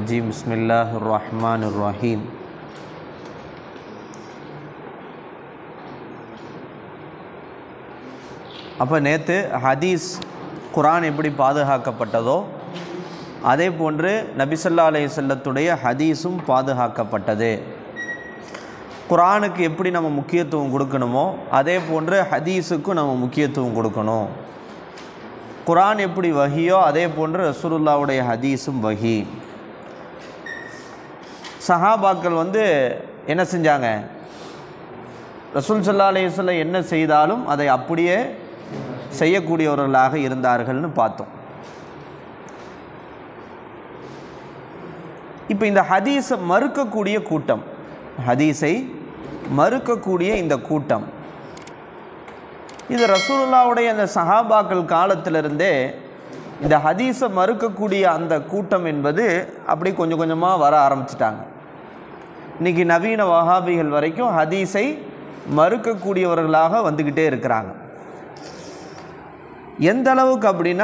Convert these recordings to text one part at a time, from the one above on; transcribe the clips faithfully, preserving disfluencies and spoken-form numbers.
الرجيم بسم الله الرحمن الرحيم அப்போ நேற்று ஹதீஸ் குரான் எப்படி பாதுகாக்கப்பட்டதோ அதே போன்று நபி ஸல்லல்லாஹு அலைஹி வஸல்லத்துடைய ஹதீஸும் பாதுகாக்கப்பட்டது. குரானுக்கு எப்படி நம்ம முக்கியத்துவம் கொடுக்கணுமோ அதே போன்று ஹதீஸுக்கும் நம்ம முக்கியத்துவம் கொடுக்கணும். குரான் எப்படி வஹியோ அதே போன்று ரசூலுல்லாஹ்வுடைய ஹதீஸும் வஹி. சஹாபாக்கள் வந்து என்ன செஞ்சாங்க? ரசூல் ஸல்லல்லாஹு அலைஹி வஸல்லம் என்ன செய்தாலும் அதை அப்படியே செய்யக்கூடியவர்களாக இருந்தார்கள்னு பார்த்தோம். இப்போ இந்த ஹதீஸை மறுக்கக்கூடிய கூட்டம், ஹதீஸை மறுக்கக்கூடிய இந்த கூட்டம், இது ரசூலுல்லாஹ்வுடைய அந்த சஹாபாக்கள் காலத்திலிருந்தே இந்த ஹதீஸை மறுக்கக்கூடிய அந்த கூட்டம் என்பது அப்படி கொஞ்சம் கொஞ்சமாக வர ஆரம்பிச்சிட்டாங்க. இன்றைக்கி நவீன வஹாபிகள் வரைக்கும் ஹதீஸை மறுக்கக்கூடியவர்களாக வந்துக்கிட்டே இருக்கிறாங்க. எந்த அளவுக்கு அப்படின்னா,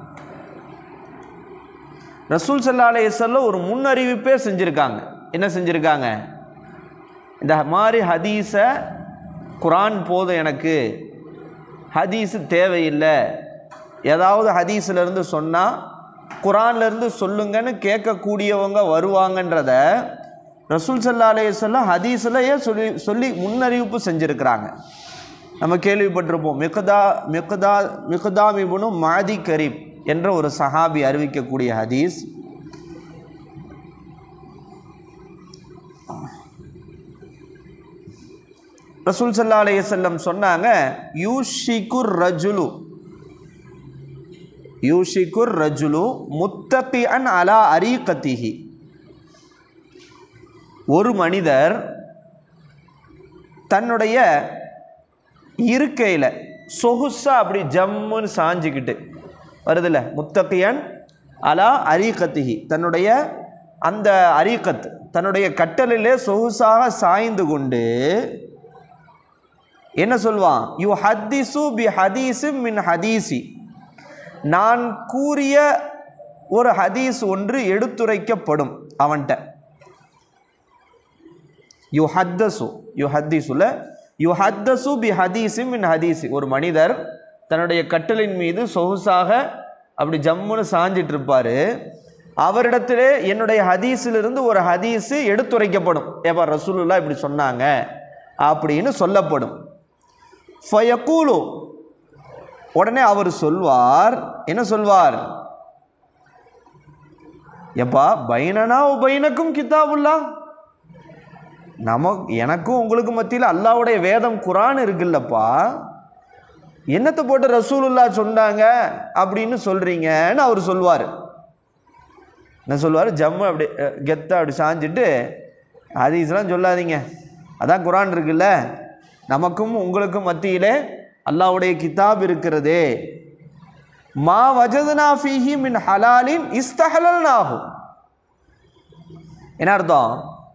ரசூல் ஸல்லல்லாஹு அலைஹி வஸல்லம் ஒரு முன்னறிவிப்பே செஞ்சுருக்காங்க. என்ன செஞ்சுருக்காங்க? இந்த மாதிரி ஹதீஸை, குரான் போதும் எனக்கு, ஹதீஸு தேவையில்லை, ஏதாவது ஹதீஸிலேருந்து சொன்னால் குரான்லேருந்து சொல்லுங்கன்னு கேட்கக்கூடியவங்க வருவாங்கன்றத ரசூல் ஸல்லல்லாஹு அலைஹி வஸல்லம் ஹதீஸ்லையே சொல்லி சொல்லி முன்னறிவிப்பு செஞ்சுருக்கிறாங்க. நம்ம கேள்விப்பட்டிருப்போம். மிக்தா மிக்தா மிக்தாம் இப்னு மாதி கரீப் என்ற ஒரு சஹாபி அறிவிக்கக்கூடிய ஹதீஸ். ரசூல் ஸல்லல்லாஹு அலைஹி வஸல்லம் சொன்னாங்க, யூஷிகுர் ரஜுலு யூஷிகுர் ரஜுலு முத்தகிஅன் அலா அரீகதிஹி. ஒரு மனிதர் தன்னுடைய இருக்கையில் சொகுசா அப்படி ஜம்முன்னு சாஞ்சிக்கிட்டு வருதில்ல, முத்தகியன் அலா அரீகத்திஹி, தன்னுடைய அந்த அரீகத் தன்னுடைய கட்டலிலே சொகுசாக சாய்ந்து கொண்டு என்ன சொல்வான்? யூ ஹத்திசு பி ஹதீஸு மின் ஹதீசி, நான் கூறிய ஒரு ஹதீஸ் ஒன்று எடுத்துரைக்கப்படும் அவன்கிட்ட. யூ ஹத்தசு யூ ஹத்தீசுல யூ ஹத்தசு பி ஹதீஸு மின் ஹதீசி, ஒரு மனிதர் தன்னுடைய கட்டலின் மீது சொகுசாக அப்படி ஜம்முன்னு சாஞ்சிட்டு இருப்பார். அவரிடத்திலே என்னுடைய ஹதீஸிலிருந்து ஒரு ஹதீஸு எடுத்துரைக்கப்படும். ஏப்பா ரசூலுல்லாஹ் இப்படி சொன்னாங்க அப்படின்னு சொல்லப்படும். ஃபயக்கூலு, உடனே அவர் சொல்வார், என்ன சொல்வார்? எப்பா பைனனா பைனக்கும் கிதாபுல்லாஹ், நமக்கு எனக்கும் உங்களுக்கு மத்தியில் அல்லாஹ்வுடைய வேதம் குரான் இருக்குல்லப்பா, என்னத்தை போட்டு ரசூலுல்லாஹ் சொன்னாங்க அப்படின்னு சொல்கிறீங்கன்னு அவர் சொல்வார். என்ன சொல்வார்? ஜம்மு அப்படி கெத்தா அப்படி சாஞ்சிட்டு, ஹதீஸ்லாம் சொல்லாதீங்க, அதான் குரான் இருக்குல்ல, நமக்கும் உங்களுக்கும் மத்தியிலே அல்லாஹ்வுடைய கிதாப் இருக்கிறதே. மா வஜதுனா ஃபீஹி மின் ஹலாலின் இஸ்தஹலல்னாஹு. என்ன அர்த்தம்?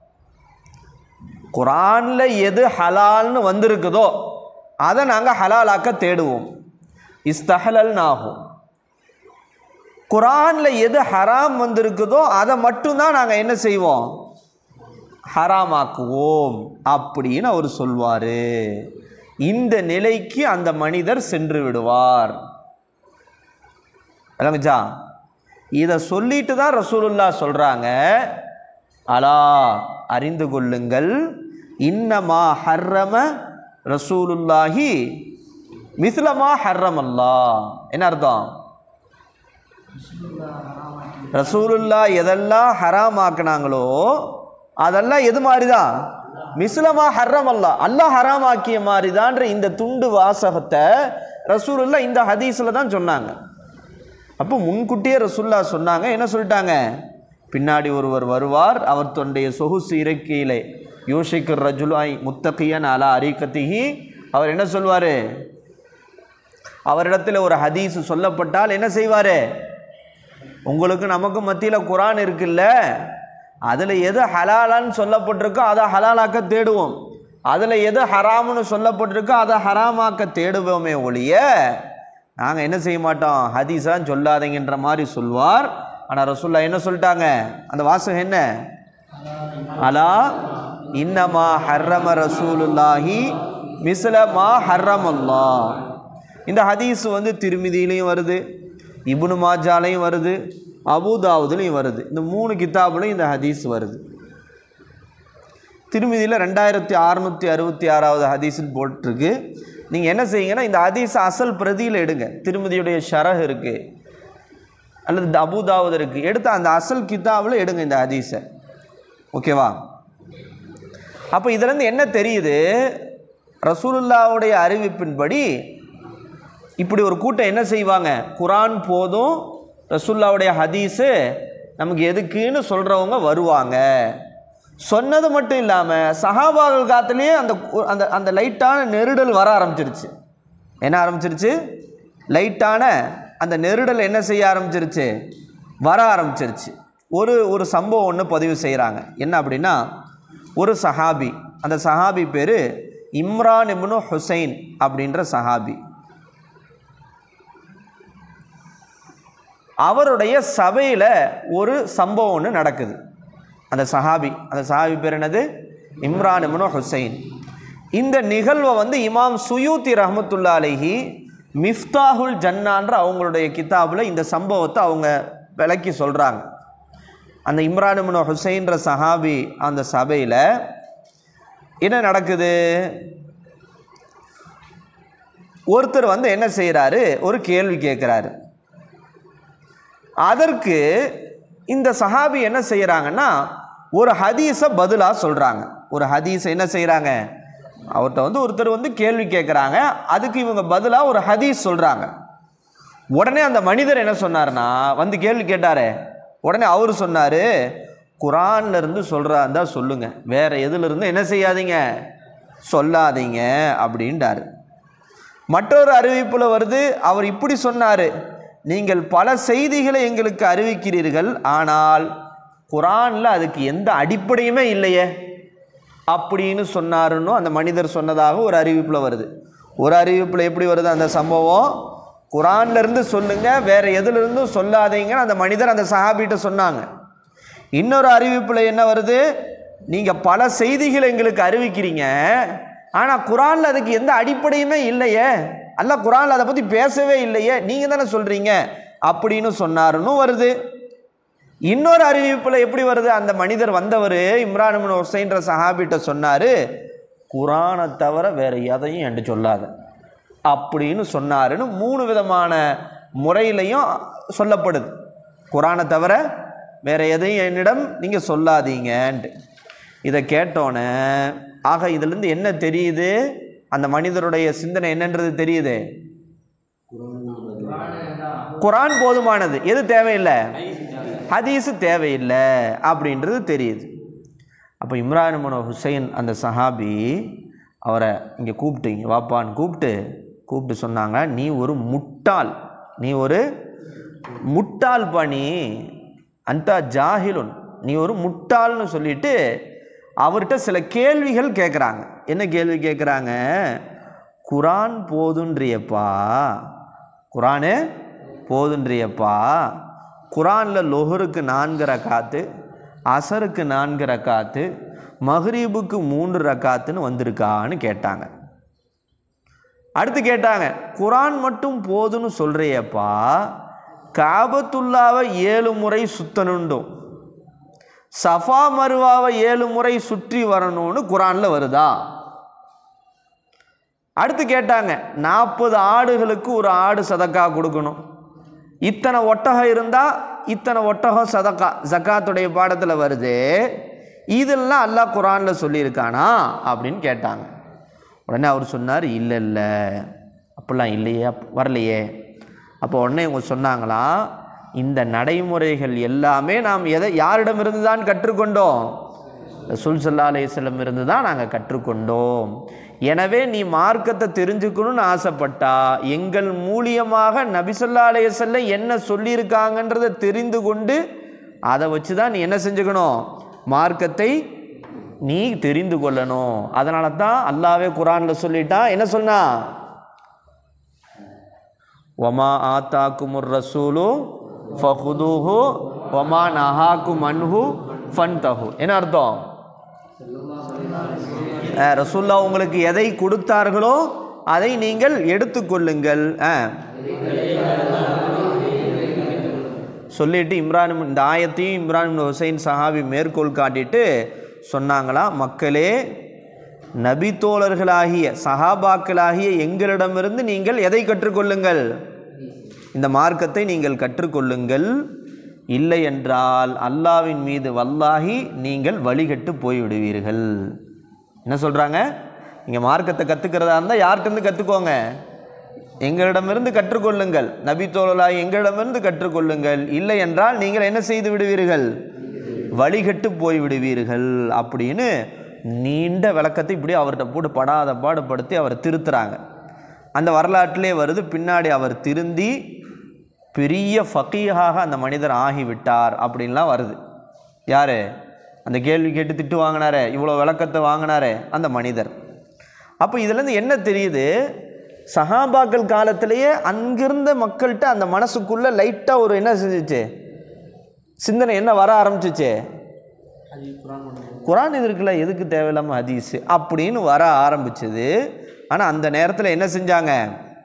குரானில் எது ஹலால்னு வந்திருக்குதோ அதை நாங்கள் ஹலாலாக்க தேடுவோம். இஸ்தஹலல்னாஹு. குரானில் எது ஹராம் வந்திருக்குதோ அதை மட்டும்தான் நாங்கள் என்ன செய்வோம்? ஹராமாக்குவோம் அப்படின்னு அவர் சொல்வார். இந்த நிலைக்கு அந்த மனிதர் சென்று விடுவார். விளங்குச்சா? இதை சொல்லிட்டு தான் ரசூலுல்லாஹ் சொல்கிறாங்க, அலா அறிந்து கொள்ளுங்கள், இன்னமா ஹர்ரம ரசூலுல்லாஹி மிஸ்லமா ஹர்ரம் அல்லாஹ். என்ன அர்த்தம்? ரசூலுல்லாஹ் எதெல்லாம் ஹராம் ஆக்கினாங்களோ அதெல்லாம் எது மாதிரி தான்? மிஸ்லமா ஹர்ரம் அல்லாஹ், அல்லாஹ் ஹராம் ஆக்கிய மாதிரி தான்ற இந்த துண்டு வாசகத்தை ரசூலுல்லாஹ் இந்த ஹதீஸில் தான் சொன்னாங்க. அப்போ முன்கூட்டியே ரசூலுல்லாஹ் சொன்னாங்க. என்ன சொல்லிட்டாங்க? பின்னாடி ஒருவர் வருவார், அவர் தன்னுடைய சொகுசு இறக்கையிலே யூஷிகுர் ரஜுலாய் முத்தகியன் அலா அரீகத்திஹி, அவர் என்ன சொல்வார்? அவரிடத்தில் ஒரு ஹதீஸ் சொல்லப்பட்டால் என்ன செய்வார்? உங்களுக்கு நமக்கு மத்தியில் குரான் இருக்குல்ல, அதில் எது ஹலாலான்னு சொல்லப்பட்டிருக்கோ அதை ஹலாலாக்க தேடுவோம், அதில் எது ஹராம்னு சொல்லப்பட்டிருக்கோ அதை ஹராமாக்க தேடுவோமே ஒழிய நாங்கள் என்ன செய்ய மாட்டோம், ஹதீஸான்னு சொல்லாதீங்கன்ற மாதிரி சொல்வார். ஆனால் ரசூலுல்லாஹ் என்ன சொல்லிட்டாங்க? அந்த வாசகம் என்ன? அலா இன்னமா ஹர்ரம ரசூலுல்லாஹி மிஸ்லமா ஹர்ரமல்லாஹ். இந்த ஹதீஸ் வந்து திருமிதியிலையும் வருது, இப்னு மாஜாலையும் வருது, அபூதாவுதுலையும் வருது. இந்த மூணு கிதாபுலையும் இந்த ஹதீஸ் வருது. திருமிதியில் ரெண்டாயிரத்தி அறுநூற்றி அறுபத்தி ஆறாவது ஹதீஸில் போட்டிருக்கு. நீங்கள் என்ன செய்யுங்கன்னா இந்த ஹதீஸ் அசல் பிரதியில் எடுங்க. திருமதியுடைய ஷரஹ் இருக்குது அல்லது அபூதாவுது இருக்குது, எடுத்து அந்த அசல் கிதாபில் எடுங்க இந்த ஹதீஸை. ஓகேவா? அப்போ இதுலேருந்து என்ன தெரியுது? ரசூலுல்லாவுடைய அறிவிப்பின்படி இப்படி ஒரு கூட்டம் என்ன செய்வாங்க? குரான் போதும், ரசூலுல்லாவுடைய ஹதீஸு நமக்கு எதுக்குன்னு சொல்கிறவங்க வருவாங்க. சொன்னது மட்டும் இல்லாமல் சஹாபாக்கள் காத்துலேயே அந்த அந்த அந்த லைட்டான நெருடல் வர ஆரம்பிச்சிருச்சு. என்ன ஆரம்பிச்சிருச்சு? லைட்டான அந்த நெருடல் என்ன செய்ய ஆரம்பிச்சிருச்சு? வர ஆரம்பிச்சிருச்சு. ஒரு ஒரு சம்பவம் ஒன்று பதிவு செய்கிறாங்க. என்ன அப்படின்னா, ஒரு சஹாபி, அந்த சஹாபி பேர் இம்ரான் இப்னு ஹுசைன் அப்படின்ற சஹாபி. அவருடைய சபையில் ஒரு சம்பவம் ஒன்று நடக்குது. அந்த சஹாபி அந்த சஹாபி பேர் என்னது? இம்ரான் இப்னு ஹுசைன். இந்த நிகழ்வை வந்து இமாம் சுயூத்தி ரஹ்மத்துல்லாஹி அலைஹி மிஃப்தாஹுல் ஜன்னான்ற அவங்களுடைய கிதாபில் இந்த சம்பவத்தை அவங்க விளக்கி சொல்கிறாங்க. அந்த இம்ரான் இப்னு ஹுசைன்ற சஹாபி அந்த சபையில் என்ன நடக்குது? ஒருத்தர் வந்து என்ன செய்கிறாரு? ஒரு கேள்வி கேட்குறாரு. அதற்கு இந்த சஹாபி என்ன செய்கிறாங்கன்னா ஒரு ஹதீஸை பதிலாக சொல்கிறாங்க. ஒரு ஹதீஸை என்ன செய்கிறாங்க? அவர்கிட்ட வந்து ஒருத்தர் வந்து கேள்வி கேட்குறாங்க, அதுக்கு இவங்க பதிலாக ஒரு ஹதீஸ் சொல்கிறாங்க. உடனே அந்த மனிதர் என்ன சொன்னார்னா, வந்து கேள்வி கேட்டார், உடனே அவர் சொன்னார், குரான்லேருந்து சொல்கிறா இருந்தால் சொல்லுங்கள், வேறு எதுலேருந்து என்ன செய்யாதீங்க, சொல்லாதீங்க அப்படின்ட்டார். மற்றொரு அறிவிப்பில் வருது, அவர் இப்படி சொன்னார், நீங்கள் பல செய்திகளை எங்களுக்கு அறிவிக்கிறீர்கள், ஆனால் குரானில் அதுக்கு எந்த அடிப்படையுமே இல்லையே அப்படின்னு சொன்னாருன்னு அந்த மனிதர் சொன்னதாக ஒரு அறிவிப்பில் வருது. ஒரு அறிவிப்பில் எப்படி வருது அந்த சம்பவம்? குரான்லேருந்து சொல்லுங்கள், வேறு எதுலேருந்தும் சொல்லாதீங்கன்னு அந்த மனிதர் அந்த சஹாபிகிட்ட சொன்னாங்க. இன்னொரு அறிவிப்பில் என்ன வருது? நீங்கள் பல செய்திகளை எங்களுக்கு அறிவிக்கிறீங்க, ஆனால் குரானில் அதுக்கு எந்த அடிப்படையுமே இல்லையே, அல்ல குரானில் அதை பற்றி பேசவே இல்லையே, நீங்கள் தானே சொல்கிறீங்க அப்படின்னு சொன்னாருன்னு வருது. இன்னொரு அறிவிப்பில் எப்படி வருது? அந்த மனிதர் வந்தவர் இம்ரான் இப்னு ஹுசைன்ற சஹாபிட்ட சொன்னார், குரானை தவிர வேறு எதையும் என்று சொல்லாத அப்படின்னு சொன்னாருன்னு மூணு விதமான முறையிலையும் சொல்லப்படுது. குரானை தவிர வேறு எதையும் என்னிடம் நீங்கள் சொல்லாதீங்கன்ட்டு. இதை கேட்டோன்னே ஆக இதிலிருந்து என்ன தெரியுது? அந்த மனிதருடைய சிந்தனை என்னன்றது தெரியுது. குரான் போதுமானது, எது தேவையில்லை? ஹதீஸு தேவையில்லை அப்படின்றது தெரியுது. அப்போ இம்ரான் இப்னு ஹுசைன் அந்த சஹாபி அவரை இங்கே கூப்பிட்டு, வாப்பான்னு கூப்பிட்டு கூப்பிட்டு சொன்னாங்க, நீ ஒரு முட்டாள், நீ ஒரு முட்டாள் பணி, அந்த ஜாஹிலுன், நீ ஒரு முட்டாள்னு சொல்லிட்டு அவர்கிட்ட சில கேள்விகள் கேட்குறாங்க. என்ன கேள்வி கேட்குறாங்க? குரான் போதுன்றியப்பா, குரானு போதுன்றியப்பா, குரானில் லொஹருக்கு நான்கு ரக்காத்து, அசருக்கு நான்கு ரக்காத்து, மஹ்ரிபுக்கு மூன்று ரக்காத்துன்னு வந்திருக்கான்னு கேட்டாங்க. அடுத்து கேட்டாங்க, குரான் மட்டும் போதுன்னு சொல்கிறியப்பா, காபத்துல்லாவை ஏழு முறை சுத்தணுண்டும் சஃபா மருவாவை ஏழு முறை சுற்றி வரணும்னு குரானில் வருதா? அடுத்து கேட்டாங்க, நாற்பது ஆடுகளுக்கு ஒரு ஆடு சதக்கா கொடுக்கணும், இத்தனை ஒட்டகம் இருந்தால் இத்தனை ஒட்டகம் சதக்கா ஜக்காத்துடைய பாடத்தில் வருது, இதெல்லாம் அல்லாஹ் குரானில் சொல்லியிருக்கானா அப்படின்னு கேட்டாங்க. உடனே அவர் சொன்னார், இல்லை இல்லை அப்படிலாம் இல்லையே, வரலையே. அப்போ உடனே இவங்க சொன்னாங்களாம், இந்த நடைமுறைகள் எல்லாமே நாம் எதை யாரிடமிருந்து தான் கற்றுக்கொண்டோம்? ரசூல் ஸல்லல்லாஹு அலைஹி வஸல்லம் இருந்து தான் நாங்கள் கற்றுக்கொண்டோம். எனவே நீ மார்க்கத்தை தெரிஞ்சுக்கணும்னு ஆசைப்பட்டா எங்கள் மூலியமாக நபி ஸல்லல்லாஹு அலைஹி வஸல்லம் என்ன சொல்லியிருக்காங்கன்றதை தெரிந்து கொண்டு அதை வச்சு தான் நீ என்ன செஞ்சுக்கணும்? மார்க்கத்தை நீ தெரிந்து கொள்ளணும். அதனால தான் அல்லாஹ்வே குர்ஆனில் சொல்லிட்டா, என்ன சொன்னா? வமா ஆத்தாக்குமுர் ரசூலு ஃபஹுதுஹு வமா நஹாக்கும் அன்ஹு ஃபன்தஹு. என்ன அர்த்தம்? ரசூல்லா உங்களுக்கு எதை கொடுத்தார்களோ அதை நீங்கள் எடுத்துக்கொள்ளுங்கள் சொல்லிட்டு இம்ரான் இந்த ஆயத்தையும் இம்ரான் ஹுசைன் சஹாபி மேற்கோள் காட்டிட்டு சொன்னாங்களா, மக்களே, நபி தோழர்களாகிய சஹாபாக்களாகிய எங்களிடமிருந்து நீங்கள் எதை கற்றுக்கொள்ளுங்கள்? இந்த மார்க்கத்தை நீங்கள் கற்றுக்கொள்ளுங்கள். இல்லை என்றால் அல்லாஹ்வின் மீது வல்லாஹி நீங்கள் வழிகட்டு போய்விடுவீர்கள். என்ன சொல்கிறாங்க? நீங்கள் மார்க்கத்தை கற்றுக்கிறதா இருந்தால் யார்கிட்டருந்து கற்றுக்கோங்க? எங்களிடமிருந்து கற்றுக்கொள்ளுங்கள். நபி தோழர்களாகி எங்களிடமிருந்து கற்றுக்கொள்ளுங்கள். இல்லை என்றால் நீங்கள் என்ன செய்து விடுவீர்கள்? வழிகட்டு போய்விடுவீர்கள் அப்படின்னு நீண்ட விளக்கத்தை இப்படி அவர்கிட்ட போட்டு படாத பாடுபடுத்தி அவர் திருத்துறாங்க. அந்த வரலாற்றிலே வருது, பின்னாடி அவர் திருந்தி பெரிய ஃபகீஹாக அந்த மனிதர் ஆகிவிட்டார் அப்படின்லாம் வருது. யார்? அந்த கேள்வி கேட்டு திட்டு வாங்கினாரே, இவ்வளோ விளக்கத்தை வாங்கினாரே அந்த மனிதர். அப்போ இதுலேருந்து என்ன தெரியுது? சஹாபாக்கள் காலத்திலேயே அங்கிருந்த மக்கள்கிட்ட அந்த மனசுக்குள்ளே லைட்டாக ஒரு என்ன செஞ்சிச்சு, சிந்தனை என்ன வர ஆரம்பிச்சிச்சு, குரான் இது இருக்குல்ல, எதுக்கு தேவையில்லாமல் ஹதீஸ் அப்படின்னு வர ஆரம்பிச்சது. ஆனால் அந்த நேரத்தில் என்ன செஞ்சாங்க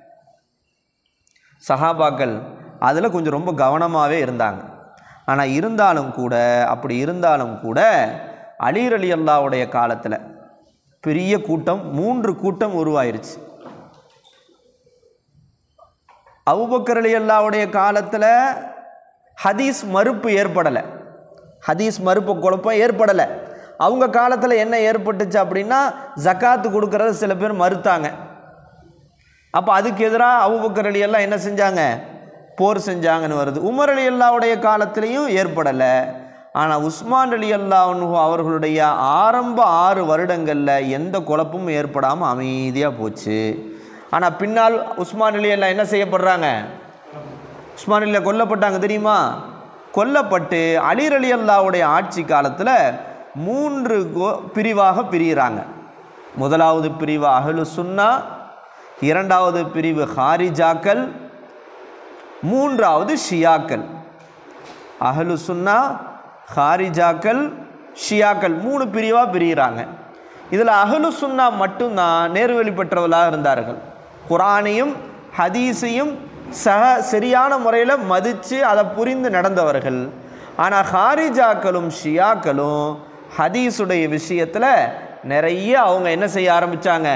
சஹாபாக்கள்? அதில் கொஞ்சம் ரொம்ப கவனமாகவே இருந்தாங்க. ஆனால் இருந்தாலும் கூட அப்படி இருந்தாலும் கூட அலி ரலியல்லாஹுடைய காலத்தில் பெரிய கூட்டம், மூன்று கூட்டம் உருவாயிருச்சு. அபூபக்கர் ரலியல்லாஹுடைய காலத்தில் ஹதீஸ் மறுப்பு ஏற்படலை, ஹதீஸ் மறுப்பு குழப்பம் ஏற்படலை. அவங்க காலத்தில் என்ன ஏற்பட்டுச்சு அப்படின்னா, ஜக்காத்து கொடுக்கறது சில பேர் மறுத்தாங்க. அப்போ அதுக்கு எதிராக அபூபக்கர் ரலியல்லாஹு என்ன செஞ்சாங்க? போர் செஞ்சாங்கன்னு வருது. உமர் ரலியல்லாஹுடைய காலத்திலையும் ஏற்படலை. ஆனால் உஸ்மான் ரலியல்லாஹு அவர்களுடைய ஆரம்ப ஆறு வருடங்களில் எந்த குழப்பமும் ஏற்படாமல் அமைதியாக போச்சு. ஆனால் பின்னால் உஸ்மான் ரலியல்லாஹு என்ன செய்யப்படுறாங்க? உஸ்மான் ரலியல்லாஹு கொல்லப்பட்டாங்க தெரியுமா? கொல்லப்பட்டு அலி ரலியல்லாஹுடைய ஆட்சி காலத்தில் மூன்று பிரிவாக பிரிகிறாங்க. முதலாவது பிரிவு அஹ்லு சுன்னா, இரண்டாவது பிரிவு ஹாரிஜாக்கள், மூன்றாவது ஷியாக்கள். அஹ்லு சுன்னா, ஹாரிஜாக்கள், ஷியாக்கள் மூணு பிரிவாக பிரிகிறாங்க. இதில் அஹ்லு சுன்னா மட்டும்தான் நேர்வழி பெற்றவர்களாக இருந்தார்கள். குரானையும் ஹதீஸையும் சக சரியான முறையில் மதித்து அதை புரிந்து நடந்தவர்கள். ஆனால் ஹாரிஜாக்களும் ஷியாக்களும் ஹதீஸுடைய விஷயத்தில் நிறைய அவங்க என்ன செய்ய ஆரம்பித்தாங்க?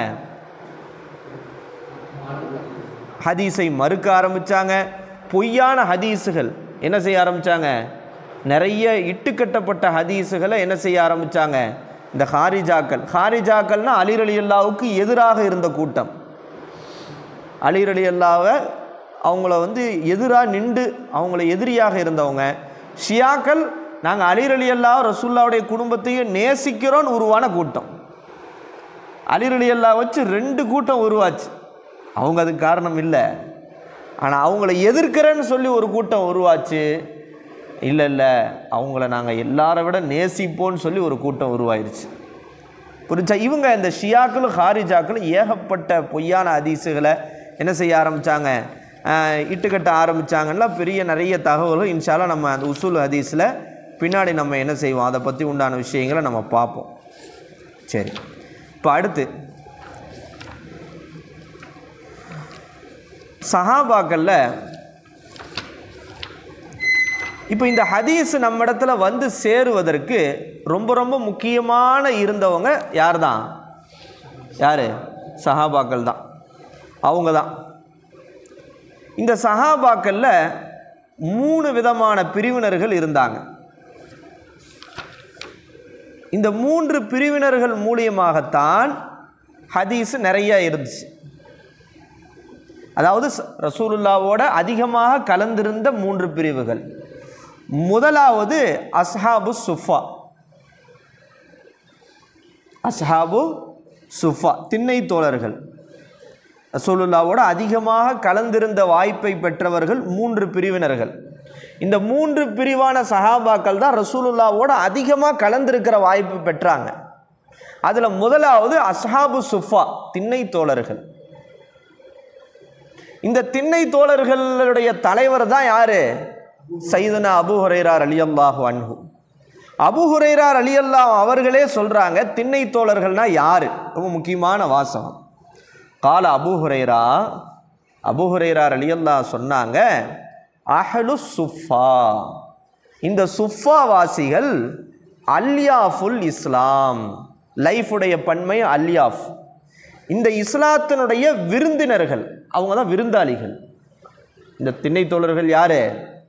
ஹதீஸை மறுக்க ஆரம்பித்தாங்க. பொய்யான ஹதீஸுகள் என்ன செய்ய ஆரம்பித்தாங்க? நிறைய இட்டுக்கட்டப்பட்ட ஹதீஸுகளை என்ன செய்ய ஆரம்பித்தாங்க இந்த ஹாரிஜாக்கள். ஹாரிஜாக்கள்னால் அலி ரலியல்லாஹுவுக்கு எதிராக இருந்த கூட்டம். அலி ரலியல்லாஹுவை அவங்கள வந்து எதிராக நின்று அவங்கள எதிரியாக இருந்தவங்க. ஷியாக்கள் நாங்கள் அலி ரலியல்லாஹு ரசூலுல்லாஹுடைய குடும்பத்தையும் நேசிக்கிறோன்னு உருவான கூட்டம். அலி ரலியல்லாஹு வச்சு ரெண்டு கூட்டம் உருவாச்சு. அவங்க அதுக்கு காரணம் இல்லை, ஆனால் அவங்கள எதிர்க்கிறேன்னு சொல்லி ஒரு கூட்டம் உருவாச்சு. இல்லை இல்லை அவங்கள நாங்கள் எல்லாரை விட நேசிப்போன்னு சொல்லி ஒரு கூட்டம் உருவாயிருச்சு. புரிஞ்சா? இவங்க இந்த ஷியாக்களும் ஹாரிஜாக்களும் ஏகப்பட்ட பொய்யான ஹதீஸுகளை என்ன செய்ய ஆரம்பித்தாங்க? இட்டுக்கட்ட ஆரம்பித்தாங்கன்னா பெரிய நிறைய தகவல்கள் இன்ஷால்லா நம்ம அந்த உசூல் ஹதீஸில் பின்னாடி நம்ம என்ன செய்வோம், அதை பற்றி உண்டான விஷயங்களை நம்ம பார்ப்போம். சரி, இப்போ அடுத்து சஹாபாக்களில் இப்போ இந்த ஹதீஸ் நம்ம இடத்துல வந்து சேருவதற்கு ரொம்ப ரொம்ப முக்கியமான இருந்தவங்க யார் தான்? யார்? சஹாபாக்கள் தான். அவங்க தான். இந்த சஹாபாக்களில் மூணு விதமான பிரிவினர்கள் இருந்தாங்க. இந்த மூன்று பிரிவினர்கள் மூலியமாகத்தான் ஹதீஸ் நிறைய இருந்துச்சு. அதாவது ரசூலுல்லாவோட அதிகமாக கலந்திருந்த மூன்று பிரிவுகள். முதலாவது அஸ்ஹாபு சுஃபா. அஸ்ஹாபு சுஃபா திண்ணை தோழர்கள். ரசூலுல்லாவோட அதிகமாக கலந்திருந்த வாய்ப்பை பெற்றவர்கள் மூன்று பிரிவினர்கள். இந்த மூன்று பிரிவான சஹாபாக்கள் தான் ரசூலுல்லாவோட அதிகமாக கலந்திருக்கிற வாய்ப்பு பெற்றாங்க. அதில் முதலாவது அஸ்ஹாபு சுஃபா திண்ணை தோழர்கள். இந்த திண்ணை தோழர்களுடைய தலைவர் தான் யாரு? சையதுனா அபூ ஹுரைரா ரலியல்லாஹு அன்ஹு. அபூ ஹுரைரா ரலியல்லாஹு அவர்களே சொல்றாங்க திண்ணை தோழர்கள்னா யாரு, ரொம்ப முக்கியமான வாசகம். கால அபூ ஹுரைரா, அபூ ஹுரைரா ரலியல்லாஹு சொன்னாங்க, அஹ்லு சுஃபா, இந்த சுஃபா வாசிகள் அல்யாஃபுல் இஸ்லாம், லைஃபுடைய பன்மை அல்யாஃப், இந்த இஸ்லாத்தினுடைய விருந்தினர்கள், அவங்க தான் விருந்தாளிகள். இந்த திண்ணை தோழர்கள் யாரு?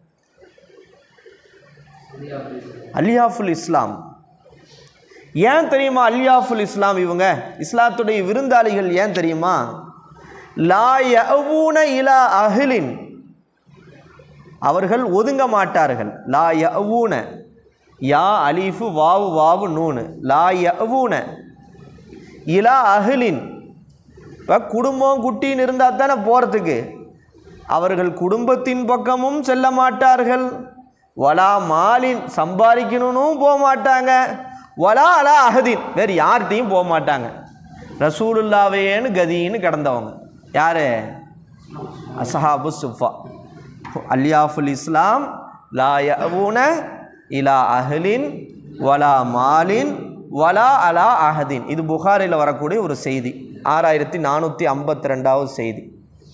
அல்யாஃபுல் இஸ்லாம். ஏன் தெரியுமா அல்யாஃபுல் இஸ்லாம்? இவங்க இஸ்லாத்துடைய விருந்தாளிகள். ஏன் தெரியுமா? லா யஅவூன இலா அஹ்லின், அவர்கள் ஒதுங்க மாட்டார்கள். லா யஅவூன, யா அலிஃபு வாவு வாவு நூனு, லா யஅவூன இலா அஹ்லின். இப்போ குடும்பம் குட்டின்னு இருந்தால் தானே போகிறதுக்கு. அவர்கள் குடும்பத்தின் பக்கமும் செல்ல மாட்டார்கள், வலா மாலின் சம்பாதிக்கணும்னு போக மாட்டாங்க, வலா அலா அஹதின் வேறு யார்கிட்டையும் போக மாட்டாங்க. ரசூலுல்லாவேன்னு கதின்னு கிடந்தவங்க யார்? அஸ்ஹாபு சுஃபா. அல்யாஃபுல் இஸ்லாம் லா யஅவூன இலா அஹ்லின் வலா மாலின் வலா அலா அஹதின். இது புகாரில் வரக்கூடிய ஒரு செய்தி, ஆறாயிரத்தி நானூற்றி ஐம்பத்தி ரெண்டாவது செய்தி.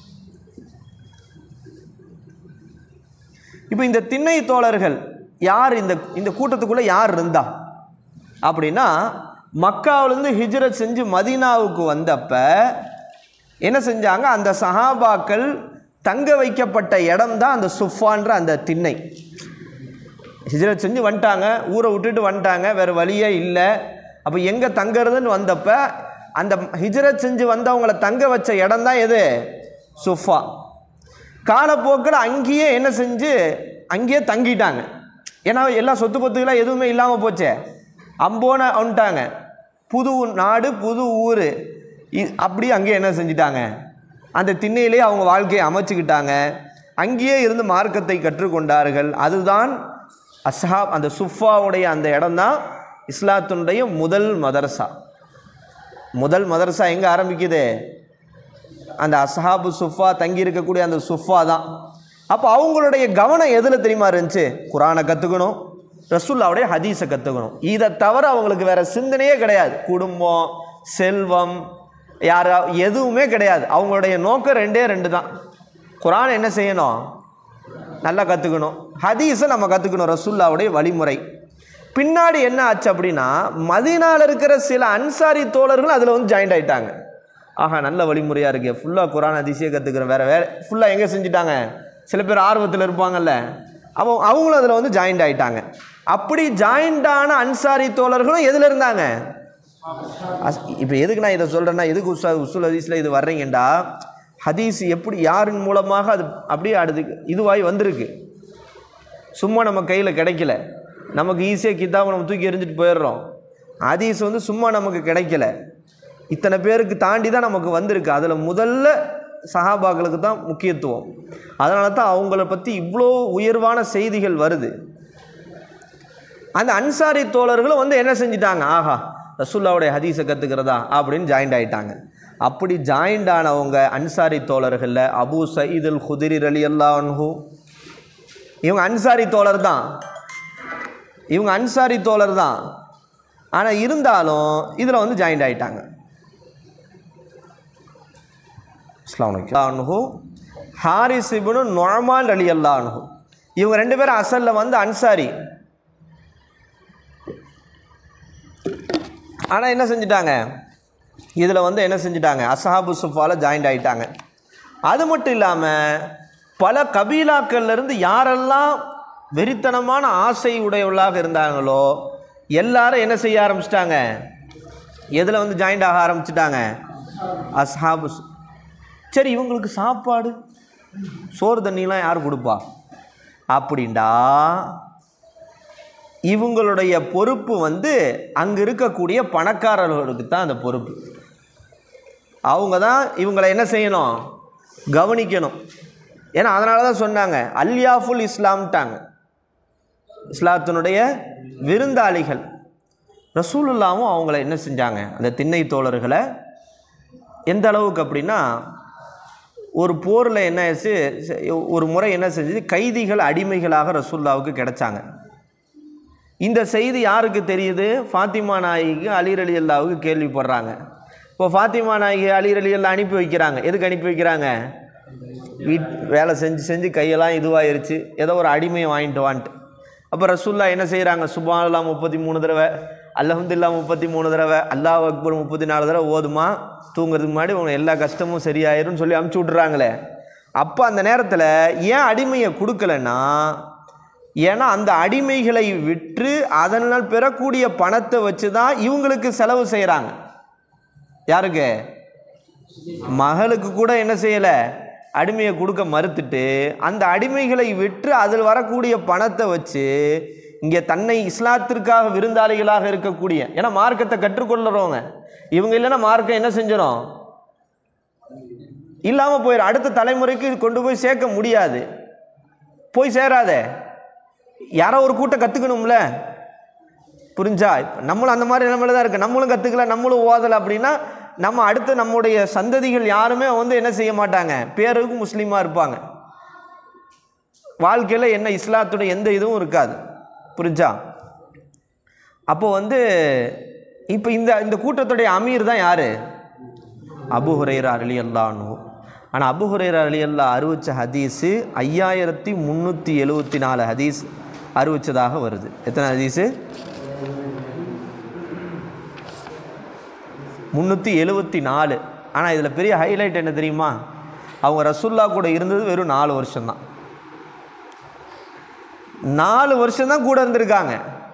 இப்போ இந்த திண்ணை தோழர்கள் யார்? இந்த இந்த கூட்டத்துக்குள்ளே யார் இருந்தா அப்படின்னா, மக்காவிலேருந்து ஹிஜ்ரத் செஞ்சு மதீனாவுக்கு வந்தப்ப என்ன செஞ்சாங்க, அந்த சஹாபாக்கள் தங்க வைக்கப்பட்ட இடம் தான் அந்த சுஃபான்ற அந்த திண்ணை. ஹிஜ்ரத் செஞ்சு வந்துட்டாங்க, ஊரை விட்டுட்டு வந்துட்டாங்க, வேறு வழியே இல்லை. அப்போ எங்கே தங்கிறதுன்னு வந்தப்போ அந்த ஹிஜ்ரத் செஞ்சு வந்தவங்களை தங்க வச்ச இடம் தான் எது? சுஃபா. காலப்போக்கில் அங்கேயே என்ன செஞ்சு அங்கேயே தங்கிட்டாங்க. ஏன்னா எல்லா சொத்து பத்துக்கெல்லாம் எதுவுமே இல்லாமல் போச்சே, அம்போன வந்துட்டாங்க. புது நாடு புது ஊர், அப்படி அங்கேயே என்ன செஞ்சிட்டாங்க, அந்த திண்ணையிலே அவங்க வாழ்க்கையை அமைச்சுக்கிட்டாங்க. அங்கேயே இருந்து மார்க்கத்தை கற்றுக்கொண்டார்கள். அதுதான் அஸ்ஹாப், அந்த சுஃபாவுடைய அந்த இடம் தான் இஸ்லாத்தினுடைய முதல் மதரசா. முதல் மதரசா எங்கே ஆரம்பிக்குது? அந்த அஸ்ஹாபு சுஃபா தங்கி இருக்கக்கூடிய அந்த சுஃபா தான். அப்போ அவங்களுடைய கவனம் எதில் தெரியுமா இருந்துச்சு? குரானை கற்றுக்கணும், ரசூலுல்லாஹ்வுடைய ஹதீஸை கற்றுக்கணும். இதை தவிர அவங்களுக்கு வேறு சிந்தனையே கிடையாது. குடும்பம், செல்வம், யாரா எதுவுமே கிடையாது. அவங்களுடைய நோக்கம் ரெண்டே ரெண்டு தான். குரான் என்ன செய்யணும்? நல்லா கற்றுக்கணும். ஹதீஸை நம்ம கற்றுக்கணும், ரசூலுல்லாஹ்வுடைய வழிமுறை. பின்னாடி என்ன ஆச்சு அப்படின்னா, மதீனாவில் இருக்கிற சில அன்சாரி தோழர்கள் அதில் வந்து ஜாயின்ட் ஆகிட்டாங்க. ஆஹா, நல்ல வழிமுறையாக இருக்குது, ஃபுல்லாக குரான் ஹதீஸே கற்றுக்கிறேன், வேறு வேறு ஃபுல்லாக எங்கே செஞ்சுட்டாங்க? சில பேர் ஆர்வத்தில் இருப்பாங்கல்ல, அவ அவங்களும் அதில் வந்து ஜாயின்ட் ஆகிட்டாங்க. அப்படி ஜாயிண்டான அன்சாரி தோழர்களும் எதில் இருந்தாங்க? இப்போ எதுக்கு நான் இதை சொல்கிறேன்னா, எதுக்கு உசா உசூல் ஹதீஸில் இது வர்றீங்கண்டா, ஹதீஸ் எப்படி யாரின் மூலமாக அது அப்படியே அடுத்து இதுவாகி வந்திருக்கு. சும்மா நம்ம கையில் கிடைக்கல, நமக்கு ஈஸியாக கிதாபை நம்ம தூக்கி எறிஞ்சிட்டு போயிடுறோம். ஹதீஸ் வந்து சும்மா நமக்கு கிடைக்கல, இத்தனை பேருக்கு தாண்டி தான் நமக்கு வந்திருக்கு. அதில் முதல்ல சஹாபாக்களுக்கு தான் முக்கியத்துவம். அதனால தான் அவங்கள பற்றி இவ்வளோ உயர்வான செய்திகள் வருது. அந்த அன்சாரி தோழர்களும் வந்து என்ன செஞ்சிட்டாங்க? ஆஹா, ரசூலுல்லாஹ்வுடைய ஹதீஸை கற்றுக்கிறதா அப்படின்னு ஜாயிண்ட் ஆகிட்டாங்க. அப்படி ஜாயிண்ட் ஆனவங்க அன்சாரி தோழர்களில் அபூ சயீத் அல் குத்ரி ரலியல்லாஹு அன்ஹு, இவங்க அன்சாரி தோழர் தான், இவங்க அன்சாரி தோழர் தான். ஆனால் இருந்தாலும் இதில் வந்து ஜாயிண்ட் ஆகிட்டாங்க. அன்ஹு ஹாரிஸ் இப்னு நுஅமான் ரலியல்லாஹு அன்ஹு, இவங்க ரெண்டு பேரும் அசலில் வந்து அன்சாரி. ஆனால் என்ன செஞ்சிட்டாங்க? இதில் வந்து என்ன செஞ்சிட்டாங்க? அஸ்ஹாபு சுஃபாவில் ஜாயிண்ட் ஆகிட்டாங்க. அது மட்டும் இல்லாமல் பல கபீலாக்கள்லேருந்து யாரெல்லாம் வெறித்தனமான ஆசை உடையவர்களாக இருந்தாங்களோ எல்லாரும் என்ன செய்ய ஆரம்பிச்சிட்டாங்க? எதில் வந்து ஜாயிண்ட் ஆக ஆரம்பிச்சிட்டாங்க? அஸ்ஹாபு. சரி, இவங்களுக்கு சாப்பாடு சோறு தண்ணிலாம் யார் கொடுப்பா அப்படின்டா, இவங்களுடைய பொறுப்பு வந்து அங்கே இருக்கக்கூடிய பணக்காரர்களுக்கு தான் அந்த பொறுப்பு. அவங்க தான் இவங்களை என்ன செய்யணும்? கவனிக்கணும். ஏன்னா அதனால தான் சொன்னாங்க அல்யாஃபுல் இஸ்லாம்ட்டாங்க, இஸ்லாத்தினுடைய விருந்தாளிகள். ரசூலுல்லாவும் அவங்கள என்ன செஞ்சாங்க? அந்த திண்ணை தோழர்களை எந்த அளவுக்கு அப்படின்னா, ஒரு போரில் என்ன ஆச்சு, ஒரு முறை என்ன செஞ்சது, கைதிகள் அடிமைகளாக ரசூலுல்லாவுக்கு கிடைச்சாங்க. இந்த செய்தி யாருக்கு தெரியுது? ஃபாத்திமா நாயகிக்கு அலி ரலியல்லாஹுக்கு கேள்விப்படுறாங்க. இப்போ ஃபாத்திமா நாயகி அலி ரலியல்லாஹு அனுப்பி வைக்கிறாங்க. எதுக்கு அனுப்பி வைக்கிறாங்க? வீட் வேலை செஞ்சு செஞ்சு கையெல்லாம் இதுவாயிருச்சு, ஏதோ ஒரு அடிமையை வாங்கிட்டு வான்ட்டு. அப்போ ரசூலுல்லாஹ் என்ன செய்கிறாங்க? சுப்ஹானல்லாஹ் முப்பத்தி மூணு தடவை, அல்ஹம்துலில்லாஹ் முப்பத்தி மூணு தடவை, அல்லாஹ் அக்பர் முப்பத்தி நாலு தடவை ஓதுமா, தூங்குறதுக்கு முன்னாடி உங்க எல்லா கஷ்டமும் சரியாயிரும்னு சொல்லி அமுச்சு விட்றாங்களே. அப்போ அந்த நேரத்தில் ஏன் அடிமையை கொடுக்கலன்னா, ஏன்னா அந்த அடிமைகளை விற்று அதனால் பெறக்கூடிய பணத்தை வச்சு தான் இவங்களுக்கு செலவு செய்கிறாங்க. யாருக்கு? மகளுக்கு கூட என்ன செய்யலை, அடிமையை கொடுக்க மறுத்துட்டு அந்த அடிமைகளை விற்று அதில் வரக்கூடிய பணத்தை வச்சு இங்கே தன்னை இஸ்லாத்திற்காக விருந்தாளிகளாக இருக்கக்கூடிய, ஏன்னா மார்க்கத்தை கற்றுக்கொள்ளுறவங்க இவங்க இல்லைன்னா மார்க்கம் என்ன செஞ்சிடும், இல்லாமல் போயிடும். அடுத்த தலைமுறைக்கு கொண்டு போய் சேர்க்க முடியாது, போய் சேராத. யாரோ ஒரு கூட்டம் கற்றுக்கணும்ல, புரிஞ்சா? நம்மளும் அந்த மாதிரி நிலைமையில தான் இருக்குது. நம்மளும் கற்றுக்கல, நம்மளும் ஓதலை அப்படின்னா நம்ம அடுத்து நம்முடைய சந்ததிகள் யாருமே வந்து என்ன செய்ய மாட்டாங்க, பேருக்கு முஸ்லீமாக இருப்பாங்க. வாழ்க்கையில் என்ன இஸ்லாத்துடைய எந்த இதுவும் இருக்காது, புரிஞ்சா? அப்போ வந்து இப்போ இந்த இந்த கூட்டத்துடைய அமீர் தான் யார்? அபூ ஹுரைரா ரலியல்லாஹு அன்ஹு. ஆனால் அபூ ஹுரைரா ரலியல்லாஹு அறிவிச்ச ஹதீஸு ஐயாயிரத்தி முந்நூற்றி எழுபத்தி நாலு ஹதீஸ் அறிவிச்சதாக வருது. எத்தனை ஹதீஸு? முந்நூற்றி எழுபத்தி நாலு. ஆனால் இதில் பெரிய ஹைலைட் என்ன தெரியுமா? அவங்க ரசூலுல்லாஹ் கூட இருந்தது வெறும் நாலு வருஷம்தான். நாலு வருஷம்தான் கூட இருந்திருக்காங்க.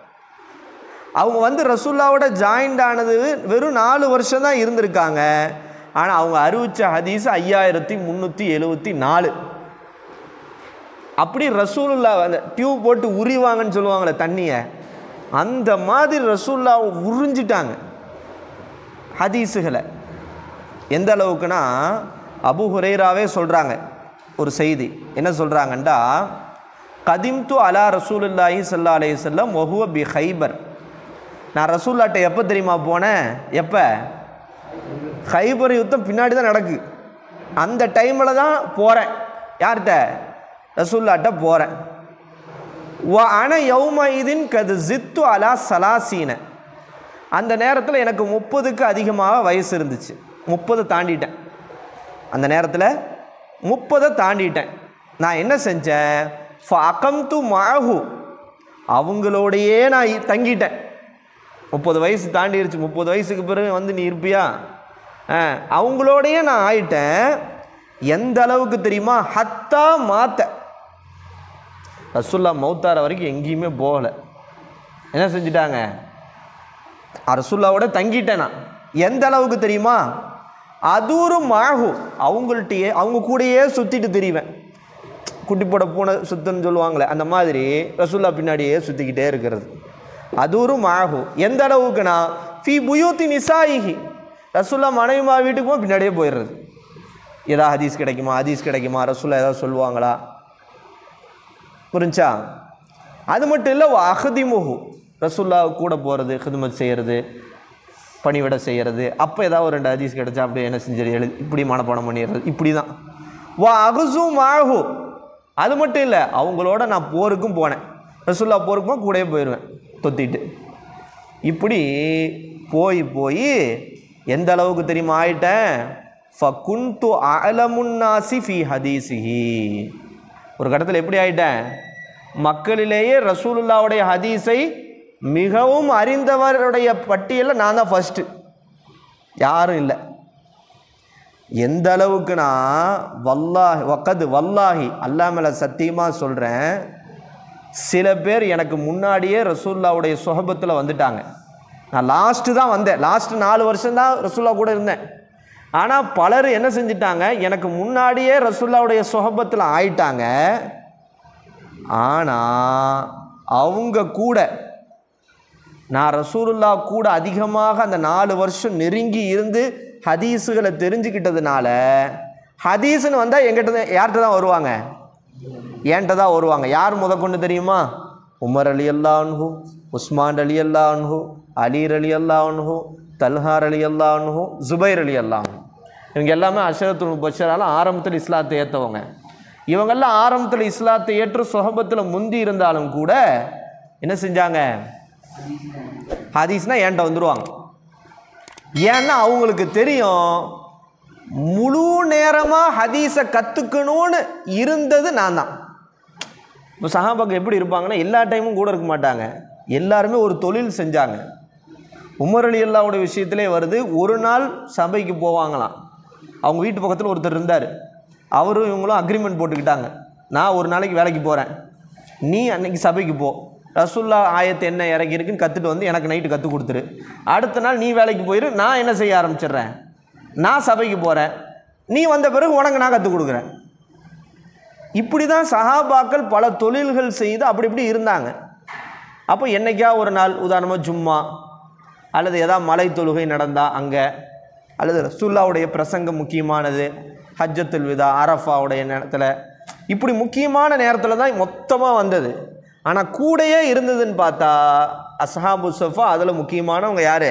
அவங்க வந்து ரசூலுல்லாவோட ஜாயிண்ட் ஆனது வெறும் நாலு வருஷம் தான் இருந்திருக்காங்க. ஆனால் அவங்க அறிவிச்ச ஹதீஸ் ஐயாயிரத்தி முந்நூற்றி எழுபத்தி நாலு. அப்படி ரசூலுல்லாஹ் அந்த டியூப் போட்டு உரிவாங்கன்னு சொல்லுவாங்களே தண்ணியை, அந்த மாதிரி ரசூலுல்லாஹ் உறிஞ்சிட்டாங்க ஹதீஸுகளை. எந்த அளவுக்குன்னா அபூ ஹுரைராவே சொல்கிறாங்க ஒரு செய்தி. என்ன சொல்கிறாங்கண்டா, கதிம்து அலா ரசூலுல்லாஹி ஸல்லல்லாஹு அலைஹி வஸல்லம் வஹுவ பி ஹைபர். நான் ரசூலுல்லாஹ்ட்ட எப்போ தெரியுமா போனேன்? எப்போ? ஹைபர் யுத்தம் பின்னாடி தான் நடக்கு, அந்த டைமில் தான் போகிறேன். யார்கிட்ட? ரசூலுல்லாஹ்ட்ட போகிறேன். வ அன யௌமஇதின் கது ஜித்து அலா சலாசீன. அந்த நேரத்தில் எனக்கு முப்பதுக்கு அதிகமாக வயசு இருந்துச்சு. முப்பது தாண்டிட்டேன். அந்த நேரத்தில் முப்பதை தாண்டிட்டேன். நான் என்ன செஞ்சேன்? ஃபஅகம்து மஅஹு, அவங்களோடையே நான் தங்கிட்டேன். முப்பது வயசு தாண்டிருச்சு. முப்பது வயசுக்கு பிறகு வந்து நீ இருப்பியா? அவங்களோடையே நான் ஆயிட்டேன். எந்த அளவுக்கு தெரியுமா? ஹத்தா மாத்த, ரசூலுல்லாஹ் மௌத்தார வரைக்கும் எங்கேயுமே போகலை. என்ன செஞ்சுட்டாங்க? ரசூலுல்லாவோட தங்கிட்டேன் நான். எந்த அளவுக்கு தெரியுமா? அதூரு மாகு, அவங்கள்ட்டையே அவங்க கூடயே சுற்றிட்டு திரிவேன். குட்டி போட பூனை சுத்தன்னு சொல்லுவாங்களே, அந்த மாதிரி ரசூலுல்லாஹ் பின்னாடியே சுற்றிக்கிட்டே இருக்கிறது. அதூரு மாகு. எந்த அளவுக்குனா ஃபி புயூத்தி நிசாயிஹி, ரசூலுல்லாஹ் மனைவிமா வீட்டுக்கு போய் பின்னாடியே போயிடுறது. ஏதாவது ஹதீஸ் கிடைக்குமா, ஹதீஸ் கிடைக்குமா, ரசூலுல்லாஹ் ஏதாவது சொல்லுவாங்களா, புரிஞ்சா? அது மட்டும் இல்லை, அஹதிமுஹு, ரசூலுல்லாஹ் கூட போகிறது, ஹிதுமத் செய்கிறது, பணிவிட செய்கிறது. அப்போ ஏதாவது ஒரு ரெண்டு ஹதீஸ் கிடைச்சா அப்படியே என்ன செஞ்சது, எழுதி இப்படி மனப்பாடம் பண்ணிடுறது. இப்படி தான். வா அகுசு மாகு. அது மட்டும் இல்லை, அவங்களோட நான் போருக்கும் போனேன். ரசூலுல்லாஹ் போருக்கும் கூடயே போயிடுவேன் தொத்திட்டு. இப்படி போய் போய் எந்த அளவுக்கு தெரியுமா ஆயிட்டேன்? ஃபகுன்து அலமுன்னாசி ஃபி ஹதீஸிஹி. ஒரு கட்டத்தில் எப்படி ஆயிட்டேன்? மக்களிலேயே ரசூலுல்லாவுடைய ஹதீஸை மிகவும் அறிந்தவருடைய பட்டியலில் நான் தான் ஃபஸ்ட்டு, யாரும் இல்லை. எந்த அளவுக்குனா வல்லாஹி வக்கது வல்லாஹி, அல்லாஹ் மேல சத்தியமாக சொல்கிறேன், சில பேர் எனக்கு முன்னாடியே ரசூலுல்லாவுடைய சொஹபத்தில் வந்துட்டாங்க. நான் லாஸ்ட்டு தான் வந்தேன். லாஸ்ட்டு நாலு வருஷம்தான் ரசூலுல்லாஹ் கூட இருந்தேன். ஆனால் பலர் என்ன செஞ்சிட்டாங்க, எனக்கு முன்னாடியே ரசூலுல்லாவுடைய சொஹபத்தில் ஆயிட்டாங்க. ஆனால் அவங்க கூட நான் ரசூலுல்லாஹ் கூட அதிகமாக அந்த நாலு வருஷம் நெருங்கி இருந்து ஹதீஸுகளை தெரிஞ்சுக்கிட்டதுனால, ஹதீஸுன்னு வந்தால் எங்கிட்ட யார்கிட்ட தான் வருவாங்க? என்கிட்ட தான் வருவாங்க. யார் முதற்கொண்டு தெரியுமா? உமர் ரலியல்லாஹு அன்ஹு, உஸ்மான் ரலியல்லாஹு அன்ஹு, அலி ரலியல்லாஹு அன்ஹு, தல்ஹா ரலியல்லாஹு அன்ஹு, ஜுபைர் ரலியல்லாஹு அன்ஹு. இவங்க எல்லாமே அஷரத்துல் முபஷ்ஷரால ஆரம்பத்தில் இஸ்லாத்தை ஏற்றவங்க. இவங்கெல்லாம் ஆரம்பத்தில் இஸ்லாத்தை ஏற்று சொஹபத்தில் முந்தி இருந்தாலும் கூட என்ன செஞ்சாங்க? ஹதீஸ்னால் என்கிட்ட வந்துடுவாங்க. ஏன்னா அவங்களுக்கு தெரியும் முழு நேரமாக ஹதீஸை கற்றுக்கணும்னு இருந்தது நான் தான். இப்போ சஹாபாக்கள் எப்படி இருப்பாங்கன்னா எல்லா டைமும் கூட இருக்க மாட்டாங்க, எல்லாருமே ஒரு தொழில் செஞ்சாங்க. உமர் ரலியல்லாஹு விஷயத்திலே வருது, ஒரு நாள் சபைக்கு போவாங்களாம். அவங்க வீட்டு பக்கத்தில் ஒருத்தர் இருந்தார், அவரும் இவங்களும் அக்ரிமெண்ட் போட்டுக்கிட்டாங்க, நான் ஒரு நாளைக்கு வேலைக்கு போகிறேன், நீ அன்னைக்கு சபைக்கு போ, ரசூல்லா ஆயத்து என்ன இறக்கிருக்குன்னு கற்றுட்டு வந்து எனக்கு நைட்டு கற்றுக் கொடுத்துரு, அடுத்த நாள் நீ வேலைக்கு போயிரு, நான் என்ன செய்ய ஆரம்பிச்சிடுறேன், நான் சபைக்கு போகிறேன், நீ வந்த பிறகு உனக்கு நான் கற்றுக் கொடுக்குறேன். இப்படி தான் சஹாபாக்கள் பல தொழில்கள் செய்து அப்படி இப்படி இருந்தாங்க. அப்போ என்றைக்கா ஒரு நாள் உதாரணமாக ஜும்மா அல்லது ஏதாவது மலை தொழுகை நடந்தால் அங்கே, அல்லது ரசூலுல்லாவுடைய பிரசங்கம் முக்கியமானது, ஹஜ்ஜத்துல் விதா அரஃபாவுடைய நேரத்தில், இப்படி முக்கியமான நேரத்தில் தான் மொத்தமாக வந்தது. ஆனால் கூடையே இருந்ததுன்னு பார்த்தா அஸ்ஹாபு ஸஃபா, அதில் முக்கியமானவங்க யார்?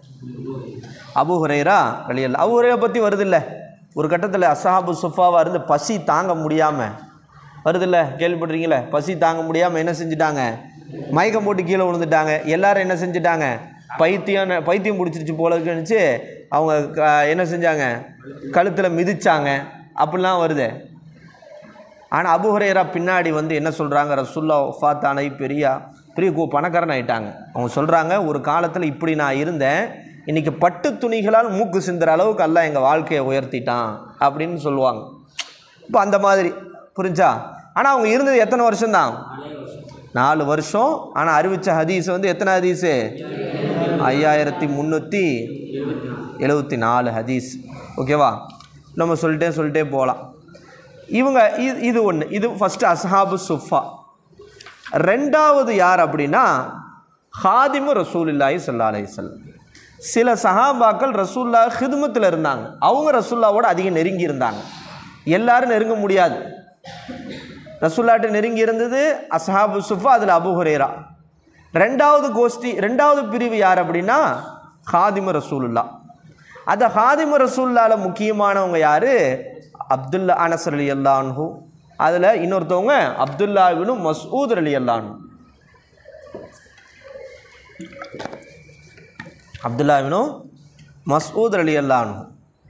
அபூ ஹுரைரா ரலியல்லாஹு. அபூ ஹுரைரா பற்றி வருதில்ல, ஒரு கட்டத்தில் அஸ்ஹாபு ஸஃபாவாக இருந்து பசி தாங்க முடியாமல் வருதில்ல, கேள்விப்பட்டிருக்கீங்களே, பசி தாங்க முடியாமல் என்ன செஞ்சுட்டாங்க? மயக்கம் போட்டு கீழே விழுந்துட்டாங்க. எல்லாரும் என்ன செஞ்சுட்டாங்க? பைத்தியம் பைத்தியம் பிடிச்சிருச்சு போல இருக்குன்னு அவங்க என்ன செஞ்சாங்க? கழுத்தில் மிதிச்சாங்க. அப்படிலாம் வருது. ஆனால் அபூ ஹுரைரா பின்னாடி வந்து என்ன சொல்கிறாங்க? ரசூலுல்லாஹ் வஃபாத்தானை பெரிய பெரிய பணக்காரன் ஆகிட்டாங்க. அவங்க சொல்கிறாங்க, ஒரு காலத்தில் இப்படி நான் இருந்தேன், இன்றைக்கி பட்டு துணிகளால் மூக்கு சிந்துற அளவுக்கு அல்லாஹ் எங்கள் வாழ்க்கையை உயர்த்திட்டான் அப்படின்னு சொல்லுவாங்க. இப்போ அந்த மாதிரி புரிஞ்சா? ஆனால் அவங்க இருந்தது எத்தனை வருஷம்தான்? நாலு வருஷம். ஆனால் அறிவித்த ஹதீஸ் வந்து எத்தனை ஹதீஸு? ஐயாயிரத்தி முந்நூற்றி எழுபத்தி நாலு ஹதீஸ். ஓகேவா? நம்ம சொல்லிட்டே சொல்லிட்டே போகலாம். இவங்க இது இது ஒன்று, இது ஃபஸ்ட்டு அஸ்ஹாபு சுஃபா. ரெண்டாவது யார் அப்படின்னா ஹாதிமு ரசூலுல்லாஹி ஸல்லல்லாஹு அலைஹி வஸல்லம். சில சஹாபாக்கள் ரசூலுல்லாஹ் ஹிதுமத்தில் இருந்தாங்க, அவங்க ரசூலுல்லாவோட அதிகம் நெருங்கி இருந்தாங்க. எல்லாரும் நெருங்க முடியாது. ரசூலுல்லாஹ்ட்ட நெருங்கி இருந்தது அஸ்ஹாபு சுஃபா, அதில் அபூ ஹுரைரா. ரெண்டாவது கோஷ்டி, ரெண்டாவது பிரிவு யார் அப்படின்னா ஹாதிமு ரசூலுல்லாஹ். அந்த ஹாதிமு ரசூலுல்லாஹ்ல முக்கியமானவங்க யார்? அப்துல்லா அனஸ் ரலியல்லாஹு அன்ஹு. அதில் இன்னொருத்தவங்க அப்துல்லா இப்னு மஸ்ஊத் ரலியல்லாஹு அன்ஹு. அப்துல்லா இப்னு மஸ்ஊத் ரலியல்லாஹு அன்ஹு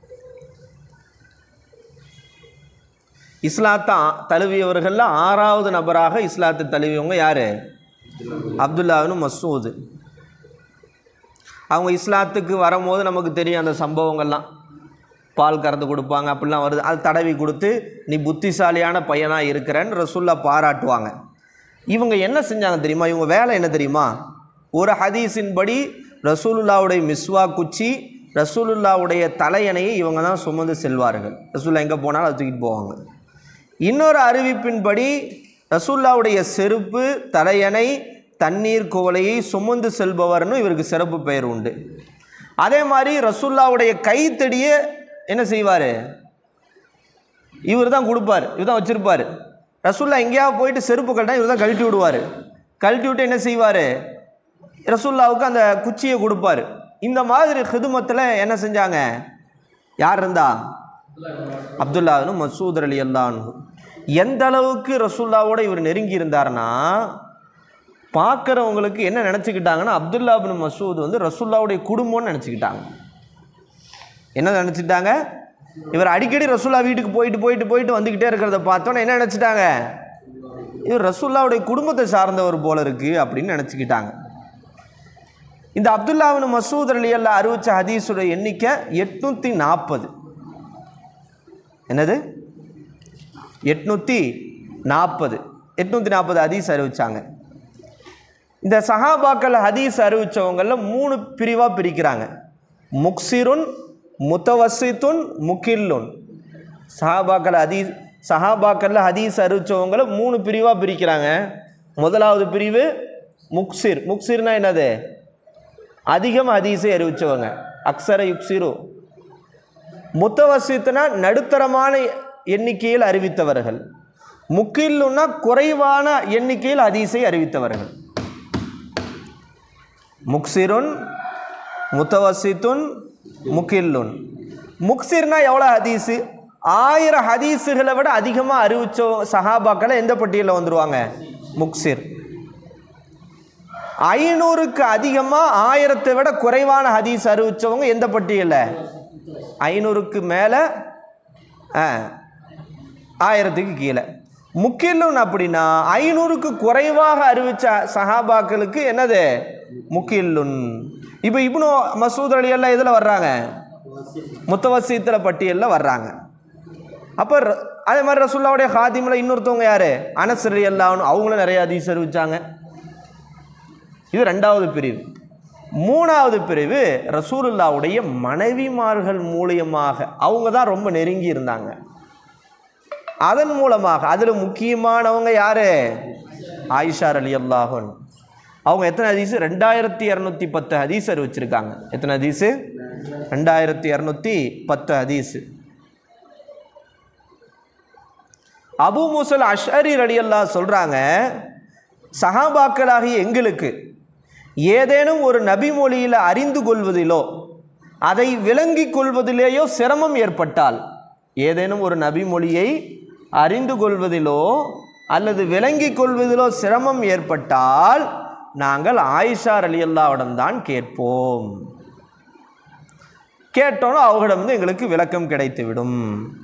இஸ்லாத்தை தழுவியவர்களில் ஆறாவது நபராக இஸ்லாத்தை தழுவியவங்க யார்? அப்துல்லா இப்னு மஸ்ஊத். அவங்க இஸ்லாத்துக்கு வரும்போது நமக்கு தெரியும் அந்த சம்பவங்கள்லாம், பால் கறந்து கொடுப்பாங்க, அப்படிலாம் வருது. அது தடவி கொடுத்து நீ புத்திசாலியான பையனாக இருக்கிறேன்னு ரசூல்லா பாராட்டுவாங்க. இவங்க என்ன செஞ்சாங்க தெரியுமா? இவங்க வேலை என்ன தெரியுமா? ஒரு ஹதீஸின்படி ரசூலுல்லாவுடைய மிஸ்வா குச்சி, ரசூலுல்லாவுடைய தலையணையை இவங்க தான் சுமந்து செல்வார்கள். ரசூல்லா எங்கே போனாலும் அது தூக்கிட்டு போவாங்க. இன்னொரு அறிவிப்பின்படி ரசூலுல்லாவுடைய செருப்பு, தலையணை, தண்ணீர் குவளையை சுமந்து செல்பவர்னு இவருக்கு சிறப்பு பெயர் உண்டு. அதே மாதிரி ரசூலுல்லாவுடைய கைத்தடியை என்ன செய்வார்? இவர் தான் கொடுப்பார், இவர் தான் வச்சுருப்பார். ரசூலுல்லாஹ் எங்கேயாவது போயிட்டு செருப்பு கழட்டா இவர் தான் கழட்டி விடுவார். கழட்டி விட்டு என்ன செய்வார்? ரசூலுல்லாவுக்கு அந்த குச்சியை கொடுப்பார். இந்த மாதிரி ஹிதுமத்தில் என்ன செஞ்சாங்க? யார் இருந்தா? அப்துல்லா இப்னு மஸ்ஊத் ரலியல்லாஹு அன்ஹு. எந்த அளவுக்கு ரசூலுல்லாவோட இவர் நெருங்கி இருந்தார்னா, பார்க்குறவங்களுக்கு என்ன நினச்சிக்கிட்டாங்கன்னா அப்துல்லா இப்னு மஸ்ஊத் வந்து ரசூலுல்லாவுடைய குடும்பம்னு நினச்சிக்கிட்டாங்க. என்ன நினச்சிட்டாங்க? இவர் அடிக்கடி ரசூல்லா வீட்டுக்கு போயிட்டு போயிட்டு போயிட்டு வந்துக்கிட்டே இருக்கிறத பார்த்தோன்னே என்ன நினச்சிட்டாங்க? இவர் ரசூலுல்லாவுடைய குடும்பத்தை சார்ந்தவர் போல இருக்குது அப்படின்னு நினச்சிக்கிட்டாங்க. இந்த அப்துல்லா இப்னு மஸ்ஊத் ரலியல்லாஹு அறிவிச்ச ஹதீஸுடைய எண்ணிக்கை எட்நூற்றி நாற்பது. என்னது? எட்நூற்றி நாற்பது எட்நூற்றி நாற்பது ஹதீஸ் அறிவிச்சாங்க. இந்த சஹாபாக்கள் ஹதீஸ் அறிவித்தவங்களில் மூணு பிரிவாக பிரிக்கிறாங்க. முக்சிருன், முத்தவசித்துன், முகில்லுன். சஹாபாக்கள் ஹதீஸ் சஹாபாக்களில் ஹதீஸ் அறிவித்தவங்களை மூணு பிரிவாக பிரிக்கிறாங்க. முதலாவது பிரிவு முக்சிர். முக்சிர்னா என்னது? அதிகம் ஹதீஸை அறிவித்தவங்க, அக்ஸர யுக்சிரு. முத்தவசித்துனா நடுத்தரமான எண்ணிக்கையில் அறிவித்தவர்கள். முகில்லுன்னா குறைவான எண்ணிக்கையில் ஹதீஸை அறிவித்தவர்கள். முக்சிருன், முத்தவசித்துன், முகில்லுன். முக்சிர்னா எவ்வளோ ஹதீஸு? ஆயிரம் ஹதீஸுகளை விட அதிகமாக அறிவிச்ச சஹாபாக்களை எந்த பட்டியலில் வந்துடுவாங்க? முக்சிர். ஐநூறுக்கு அதிகமாக ஆயிரத்தை விட குறைவான ஹதீஸ் அறிவிச்சவங்க எந்த பட்டியலில்? ஐநூறுக்கு மேலே ஆயிரத்துக்கு கீழே. முக்கில்லுன் அப்படின்னா ஐநூறுக்கு குறைவாக அறிவிச்ச சஹாபாக்களுக்கு என்னது? முக்கில்லுன். இப்போ இப்னு மசூத் ரலியல்லாஹு இதில் வர்றாங்க, முத்தவசீத்தில் பட்டியலில் வர்றாங்க. அப்போ அதே மாதிரி ரசூலுல்லாஹ்வுடைய ஹாதிமில் இன்னொருத்தவங்க யார்? அனஸ் ரலியல்லாஹு அன்ஹு, அவங்களும் நிறைய ஹதீஸ் அறிவிச்சாங்க. இது ரெண்டாவது பிரிவு. மூணாவது பிரிவு ரசூலுல்லாஹ்வுடைய மனைவிமார்கள் மூலியமாக, அவங்க தான் ரொம்ப நெருங்கி இருந்தாங்க, அதன் மூலமாக. அதில் முக்கியமானவங்க யார்? ஆயிஷா ரலியல்லாஹு அன்ஹா. அவங்க எத்தனை ஹதீஸு? ரெண்டாயிரத்தி இரநூத்தி பத்து ஹதீஸ் அறிவிச்சிருக்காங்க. எத்தனை ஹதீஸு? ரெண்டாயிரத்தி இரநூத்தி பத்து ஹதீஸு. அபூ மூஸல் அஷ்அரி ரலியல்லாஹு சொல்கிறாங்க, சஹாபாக்களாகிய எங்களுக்கு ஏதேனும் ஒரு நபி மொழியில் அறிந்து கொள்வதிலோ அதை விளங்கி கொள்வதிலேயோ சிரமம் ஏற்பட்டால், ஏதேனும் ஒரு நபி மொழியை அறிந்து கொள்வதிலோ அல்லது விளங்கி கொள்வதிலோ சிரமம் ஏற்பட்டால் நாங்கள் ஆயிஷா ரலியல்லாஹுவிடம் தான் கேட்போம். கேட்டோன்னா அவர்களிடம் வந்து எங்களுக்கு விளக்கம் கிடைத்துவிடும்.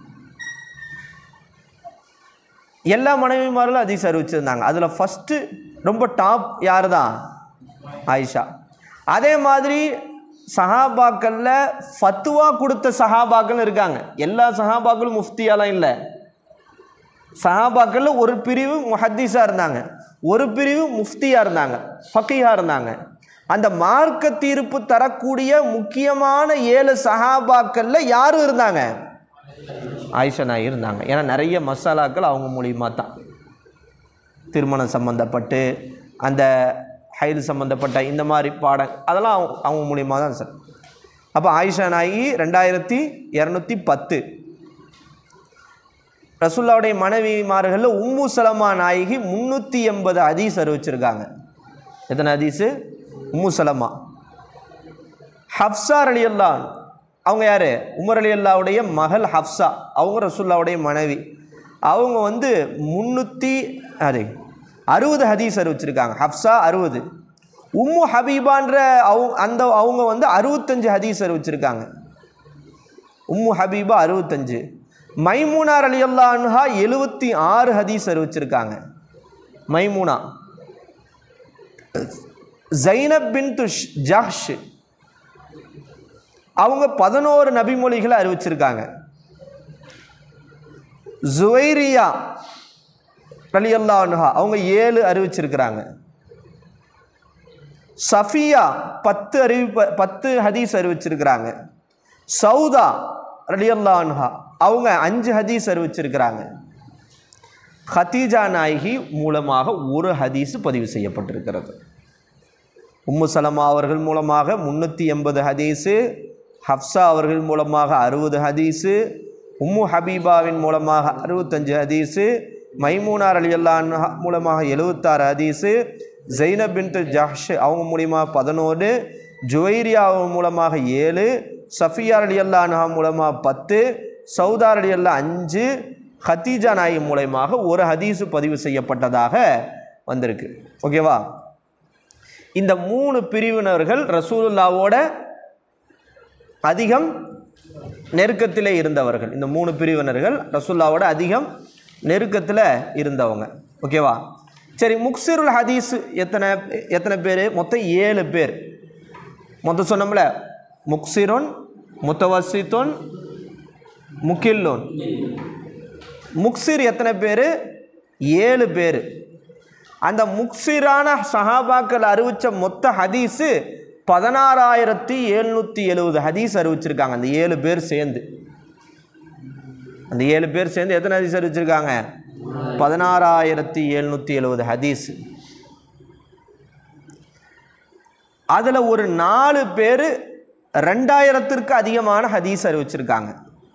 எல்லா மனைவிமார்களும் ஹதீஸ் அறிவிச்சிருந்தாங்க. அதில் ஃபஸ்ட்டு ரொம்ப டாப் யார் தான்? ஆயிஷா. அதே மாதிரி சஹாபாக்களில் ஃபத்துவா கொடுத்த சஹாபாக்கள் இருக்காங்க. எல்லா சஹாபாக்களும் முஃப்தியாலாம் இல்லை. சஹாபாக்களில் ஒரு பிரிவு முஹத்தீஸாக இருந்தாங்க, ஒரு பிரிவு முஃப்தியாக இருந்தாங்க, ஃபக்கீஹாக இருந்தாங்க. அந்த மார்க்க தீர்ப்பு தரக்கூடிய முக்கியமான ஏழு சஹாபாக்களில் யாரும் இருந்தாங்க? ஆயிஷா நாயகி இருந்தாங்க. ஏன்னா நிறைய மசாலாக்கள் அவங்க மூலியமாக தான், திருமணம் சம்மந்தப்பட்டு அந்த ஹைல் சம்மந்தப்பட்ட இந்த மாதிரி பாடம் அதெல்லாம் அவங்க அவங்க மூலியமாக தான் சார். அப்போ ஆயிஷா நாயகி ரெண்டாயிரத்தி இரநூத்தி பத்து. ரசூலுல்லாஹ்வுடைய மனைவிமார்களில் உம்மு சலமா நாயகி முந்நூற்றி எண்பது ஹதீஸ் அறிவிச்சிருக்காங்க. எத்தனை ஹதீஸு? உம்மு சலமா. ஹப்ஸா ரலியல்லாஹு, அவங்க யார்? உமர் ரலியல்லாஹுடைய மகள் ஹப்ஸா, அவங்க ரசூலுல்லாஹ்வுடைய மனைவி. அவங்க வந்து முந்நூற்றி அது அறுபது ஹதீஸ் அறிவிச்சிருக்காங்க. ஹப்ஸா அறுபது. உம்மு ஹபீபான்ற அவங்க அந்த அவங்க வந்து அறுபத்தஞ்சு ஹதீஸ் அறிவிச்சிருக்காங்க. உம்மு ஹபீபா அறுபத்தஞ்சு. மைமூனா ரலியல்லாஹு அன்ஹா எழுபத்தி ஆறு ஹதீஸ் அறிவிச்சிருக்காங்க. மைமூனா. ஜைனப் பின்து ஜஹ்ஷ், அவங்க பதினோரு நபிமொழிகளை அறிவிச்சிருக்காங்க. ஜுவைரியா ரலியல்லாஹு அன்ஹா அவங்க ஏழு அறிவிச்சிருக்கிறாங்க. சஃபியா பத்து அறிவிப்ப பத்து ஹதீஸ் அறிவிச்சிருக்கிறாங்க. சௌதா ரலியல்லாஹு அன்ஹா அவங்க அஞ்சு ஹதீஸ் அறிவிச்சிருக்கிறாங்க. ஹதீஜா நாயகி மூலமாக ஒரு ஹதீஸ் பதிவு செய்யப்பட்டிருக்கிறது. உம்மு சலமா அவர்கள் மூலமாக முந்நூற்றி எண்பது ஹதீஸு, ஹப்ஸா அவர்கள் மூலமாக அறுபது ஹதீஸு, உம்மு ஹபீபாவின் மூலமாக அறுபத்தஞ்சு ஹதீஸு, மைமூனா ரலியல்லாஹு அன்ஹா மூலமாக எழுபத்தாறு ஹதீஸு, ஜைனப் பின்து ஜஹ்ஷ் அவங்க மூலியமாக பதினொன்று, ஜுவைரியா மூலமாக ஏழு, சஃபியா ரலியல்லாஹு அன்ஹா மூலமாக பத்து, சௌதா ரலியல்லாஹு அஞ்சு, ஹதீஜா நாயகி மூலமாக ஒரு ஹதீஸு பதிவு செய்யப்பட்டதாக வந்திருக்கு. ஓகேவா? இந்த மூணு பிரிவினர்கள் ரசூலுல்லாவோட அதிகம் நெருக்கத்திலே இருந்தவர்கள். இந்த மூணு பிரிவினர்கள் ரசூலுல்லாவோட அதிகம் நெருக்கத்தில் இருந்தவங்க. ஓகேவா? சரி, முக்சிருல் ஹதீஸ் எத்தனை எத்தனை பேர்? மொத்தம் ஏழு பேர். மொத்தம் சொன்னோம்ல, முக்சிருன், முத்தவசித்துன், முக்கில்லுன். முக்சிர் எத்தனை பேர்? ஏழு பேர். அந்த முக்சிரான சஹாபாக்கள் அறிவித்த மொத்த ஹதீஸு பதினாறாயிரத்தி எழுநூற்றி எழுபது ஹதீஸ் அறிவிச்சிருக்காங்க. அந்த ஏழு பேர் சேர்ந்து அந்த ஏழு பேர் சேர்ந்து எத்தனை ஹதீஸ் அறிவிச்சிருக்காங்க? பதினாறாயிரத்தி எழுநூற்றி எழுபது ஹதீஸ். அதில் ஒரு நாலு பேர் ரெண்டாயிரத்திற்கு அதிகமான ஹதீஸ் அறிவிச்சிருக்காங்க.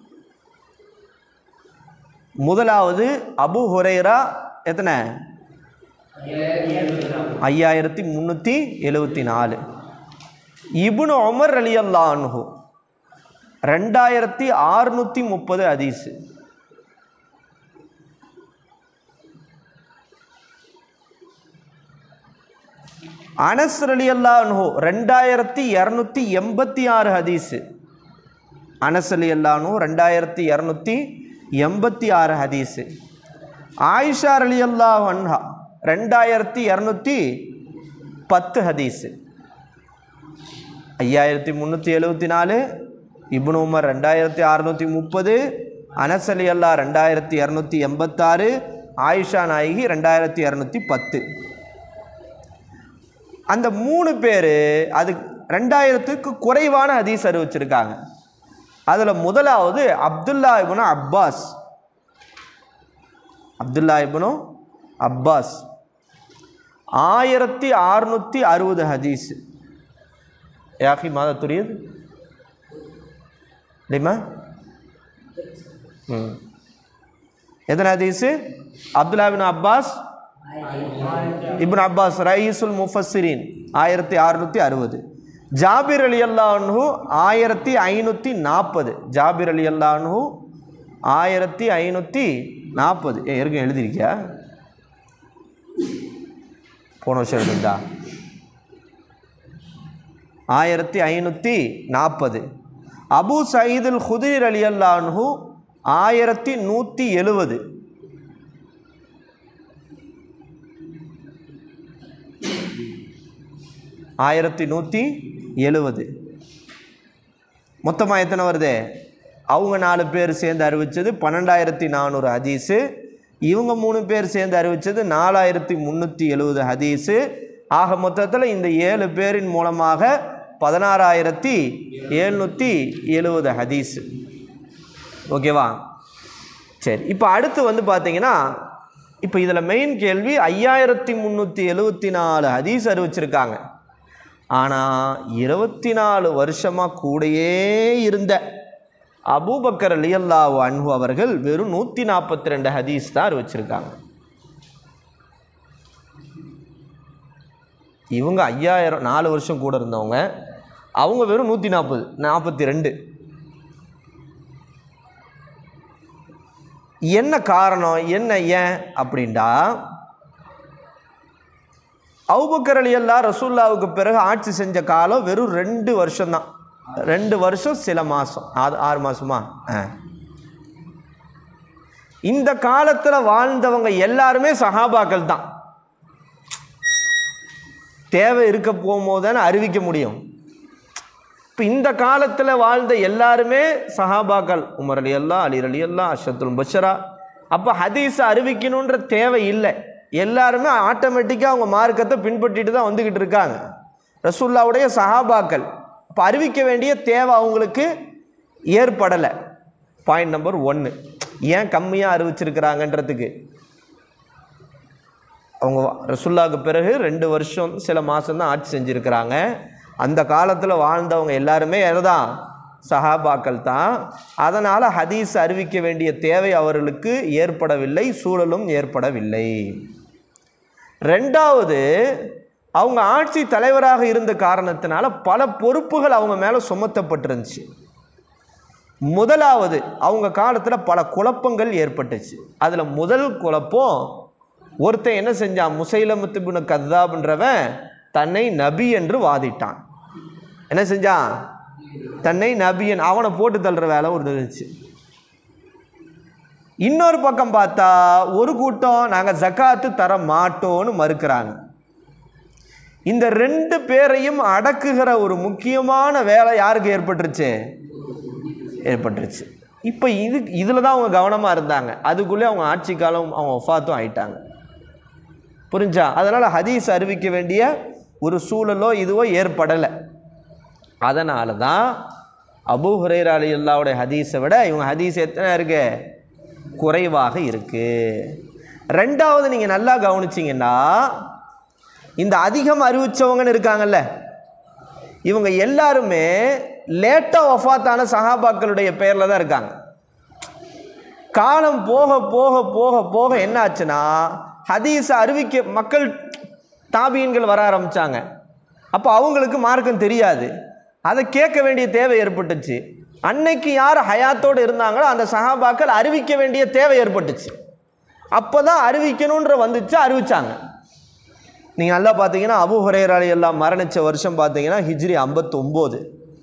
முதலாவது அபு ஹுரைரா, எத்தனை? ஐயாயிரத்தி முந்நூற்றி எழுபத்தி நாலு. இப்னு உமர் ரலியல்லாஹு அன்ஹு ரெண்டாயிரத்தி ஆறுநூற்றி முப்பது ஹதீஸு. அனஸ் ரலியல்லாஹு அன்ஹு ரெண்டாயிரத்தி இரநூத்தி எண்பத்தி ஆறு ஹதீஸு. அனஸ் ரலியல்லாஹு அன்ஹு ரெண்டாயிரத்தி இரநூத்தி எண்பத்தி ஆறு ஹதீஸு. ஆயிஷா ரலியல்லாஹு அன்ஹா ரெண்டாயிரத்தி இரநூத்தி பத்து ஹதீஸு. ஐயாயிரத்தி முந்நூற்றி எழுபத்தி நாலு. இப்னு உமர் ரெண்டாயிரத்தி அறுநூற்றி முப்பது. அனஸ் ரலியல்லாஹு ரெண்டாயிரத்தி இரநூத்தி எண்பத்தாறு. ஆயிஷா நாயகி ரெண்டாயிரத்தி இரநூத்தி பத்து. அந்த மூணு பேர் அது ரெண்டாயிரத்துக்கு குறைவான ஹதீஸ் அறிவிச்சிருக்காங்க. அதில் முதலாவது Abdullah ibn Abbas. Abdullah ibn Abbas ஆயிரத்தி அறுநூற்றி அறுபது ஹதீஸ். யாக்கி மாதா துரியது இல்லைமா? ம் எத்தனை ஹதீஸு? Abdullah ibn Abbas ibn Abbas ரயீசுல் முஃபஸ்ஸிரீன் ஆயிரத்தி அறுநூற்றி அறுபது. ஜாபிர் ரலியல்லாஹு அன்ஹு ஆயிரத்தி ஐநூற்றி நாற்பது. ஜாபிர் ரலியல்லாஹு அன்ஹு ஆயிரத்தி ஐநூற்றி நாற்பது. ஏ இருக்கும் எழுதியிருக்கியா? போன வருஷம் எழுதுந்தா? ஆயிரத்தி ஐநூற்றி நாற்பது. அபு சயீதுல் குத்ரி ரலியல்லாஹு அன்ஹு ஆயிரத்தி நூற்றி எழுபது. ஆயிரத்தி நூற்றி எழுபது. மொத்தமாக எத்தனை வருது? அவங்க நாலு பேர் சேர்ந்து அறிவித்தது பன்னெண்டாயிரத்தி நானூறு ஹதீஸு. இவங்க மூணு பேர் சேர்ந்து அறிவித்தது நாலாயிரத்தி முந்நூற்றி எழுபது ஹதீஸு. ஆக மொத்தத்தில் இந்த ஏழு பேரின் மூலமாக பதினாறாயிரத்தி எழுநூற்றி எழுபது ஹதீஸு. ஓகேவா? சரி, இப்போ அடுத்து வந்து பார்த்தீங்கன்னா, இப்போ இதில் மெயின் கேள்வி ஐயாயிரத்தி முந்நூற்றி எழுபத்தி நாலு ஹதீஸ் அறிவிச்சிருக்காங்க. ஆனால் இருபத்தி நாலு வருஷமாக கூடையே இருந்த அபூபக்கர் ரலியல்லாஹு அன்ஹு அவர்கள் வெறும் நூற்றி நாற்பத்தி ரெண்டு ஹதீஸ் தான் அறிவிச்சிருக்காங்க. இவங்க ஐயாயிரம் நாலு வருஷம் கூட இருந்தவங்க, அவங்க வெறும் நூற்றி நாற்பது நாற்பத்தி ரெண்டு. என்ன காரணம்? என்ன ஏன் அப்படின்டா, அபூபக்கர் ரலியல்லாஹு ரசூலுல்லாஹ்வுக்கு பிறகு ஆட்சி செஞ்ச காலம் வெறும் ரெண்டு வருஷம்தான். ரெண்டு வருஷம் சில மாதம், அது ஆறு மாதமா. இந்த காலத்தில் வாழ்ந்தவங்க எல்லாருமே சஹாபாக்கள் தான். தேவை இருக்க போகும்போது தானே அறிவிக்க முடியும். இப்போ இந்த காலத்தில் வாழ்ந்த எல்லாருமே சஹாபாக்கள். உமர் ரலியல்லாஹு, அலி ரலியல்லாஹு, அஷ்ரத்துல் பஷரா. அப்போ ஹதீஸை அறிவிக்கணுன்ற தேவை இல்லை. எல்லாருமே ஆட்டோமேட்டிக்காக அவங்க மார்க்கத்தை பின்பற்றிட்டு தான் வந்துக்கிட்டு இருக்காங்க, ரசூலுல்லாஹ்வுடைய சஹாபாக்கள். அப்போ அறிவிக்க வேண்டிய தேவை அவங்களுக்கு ஏற்படலை. பாயிண்ட் நம்பர் ஒன்று. ஏன் கம்மியாக அறிவிச்சிருக்கிறாங்கன்றதுக்கு, அவங்க ரசூலுல்லாஹ்வுக்கு பிறகு ரெண்டு வருஷம் சில மாதம்தான் ஆட்சி செஞ்சுருக்கிறாங்க. அந்த காலத்தில் வாழ்ந்தவங்க எல்லாருமே எதுதான்? சஹாபாக்கள் தான். அதனால் ஹதீஸ் அறிவிக்க வேண்டிய தேவை அவர்களுக்கு ஏற்படவில்லை, சூழலும் ஏற்படவில்லை. ரெண்டாவது, அவங்க ஆட்சி தலைவராக இருந்த காரணத்தினால பல பொறுப்புகள் அவங்க மேலே சுமத்தப்பட்டிருந்துச்சு. முதலாவது, அவங்க காலத்தில் பல குழப்பங்கள் ஏற்பட்டுச்சு. அதில் முதல் குழப்பம், ஒருத்தன் என்ன செஞ்சான்? முசைலமத்து இப்னு கத்தாப்ன்றவன் தன்னை நபி என்று வாதிட்டான். என்ன செஞ்சான்? தன்னை நபியன், அவனை போட்டு தள்ளுற வேலை ஒரு இருந்துச்சு. இன்னொரு பக்கம் பார்த்தா ஒரு கூட்டம் நாங்கள் ஜக்காத்து தர மாட்டோன்னு மறுக்கிறாங்க. இந்த ரெண்டு பேரையும் அடக்குகிற ஒரு முக்கியமான வேலை யாருக்கு ஏற்பட்டுருச்சு? ஏற்பட்டுருச்சு. இப்போ இது இதில் தான் அவங்க கவனமாக இருந்தாங்க. அதுக்குள்ளே அவங்க ஆட்சி காலம், அவங்க வஃபாத்தும் ஆயிட்டாங்க. புரிஞ்சா? அதனால் ஹதீஸ் அறிவிக்க வேண்டிய ஒரு சூழலோ இதுவோ ஏற்படலை. அதனால தான் அபூ ஹுரைரா ரலியல்லாஹுடைய ஹதீஸை விட இவங்க ஹதீஸ் எத்தனை இருக்கு? குறைவாக இருக்கு. ரெண்டாவது, நீங்கள் நல்லா கவனிச்சிங்கன்னா, இந்த அதிகம் அறிவிச்சவங்கன்னு இருக்காங்கல்ல, இவங்க எல்லாருமே லேட்டாக வஃபாத்தான சஹாபாக்களுடைய பெயரில் தான் இருக்காங்க. காலம் போக போக போக போக என்ன ஆச்சுன்னா, ஹதீஸை அறிவிக்க மக்கள் தாபியன்கள் வர ஆரம்பித்தாங்க. அப்போ அவங்களுக்கு மார்க்கம் தெரியாது, அதை கேட்க வேண்டிய தேவை ஏற்பட்டுச்சு. அன்னைக்கு யார் ஹயாத்தோடு இருந்தாங்களோ அந்த சஹாபாக்கள் அறிவிக்க வேண்டிய தேவை ஏற்பட்டுச்சு. அப்போ தான் அறிவிக்கணுன்ற வந்துச்சு, அறிவிச்சாங்க. நீங்கள் நல்லா பார்த்தீங்கன்னா அபூ ஹுரைரா ரலியல்லாஹு மரணித்த வருஷம் பார்த்தீங்கன்னா ஹிஜ்ரி ஐம்பத்தொம்போது.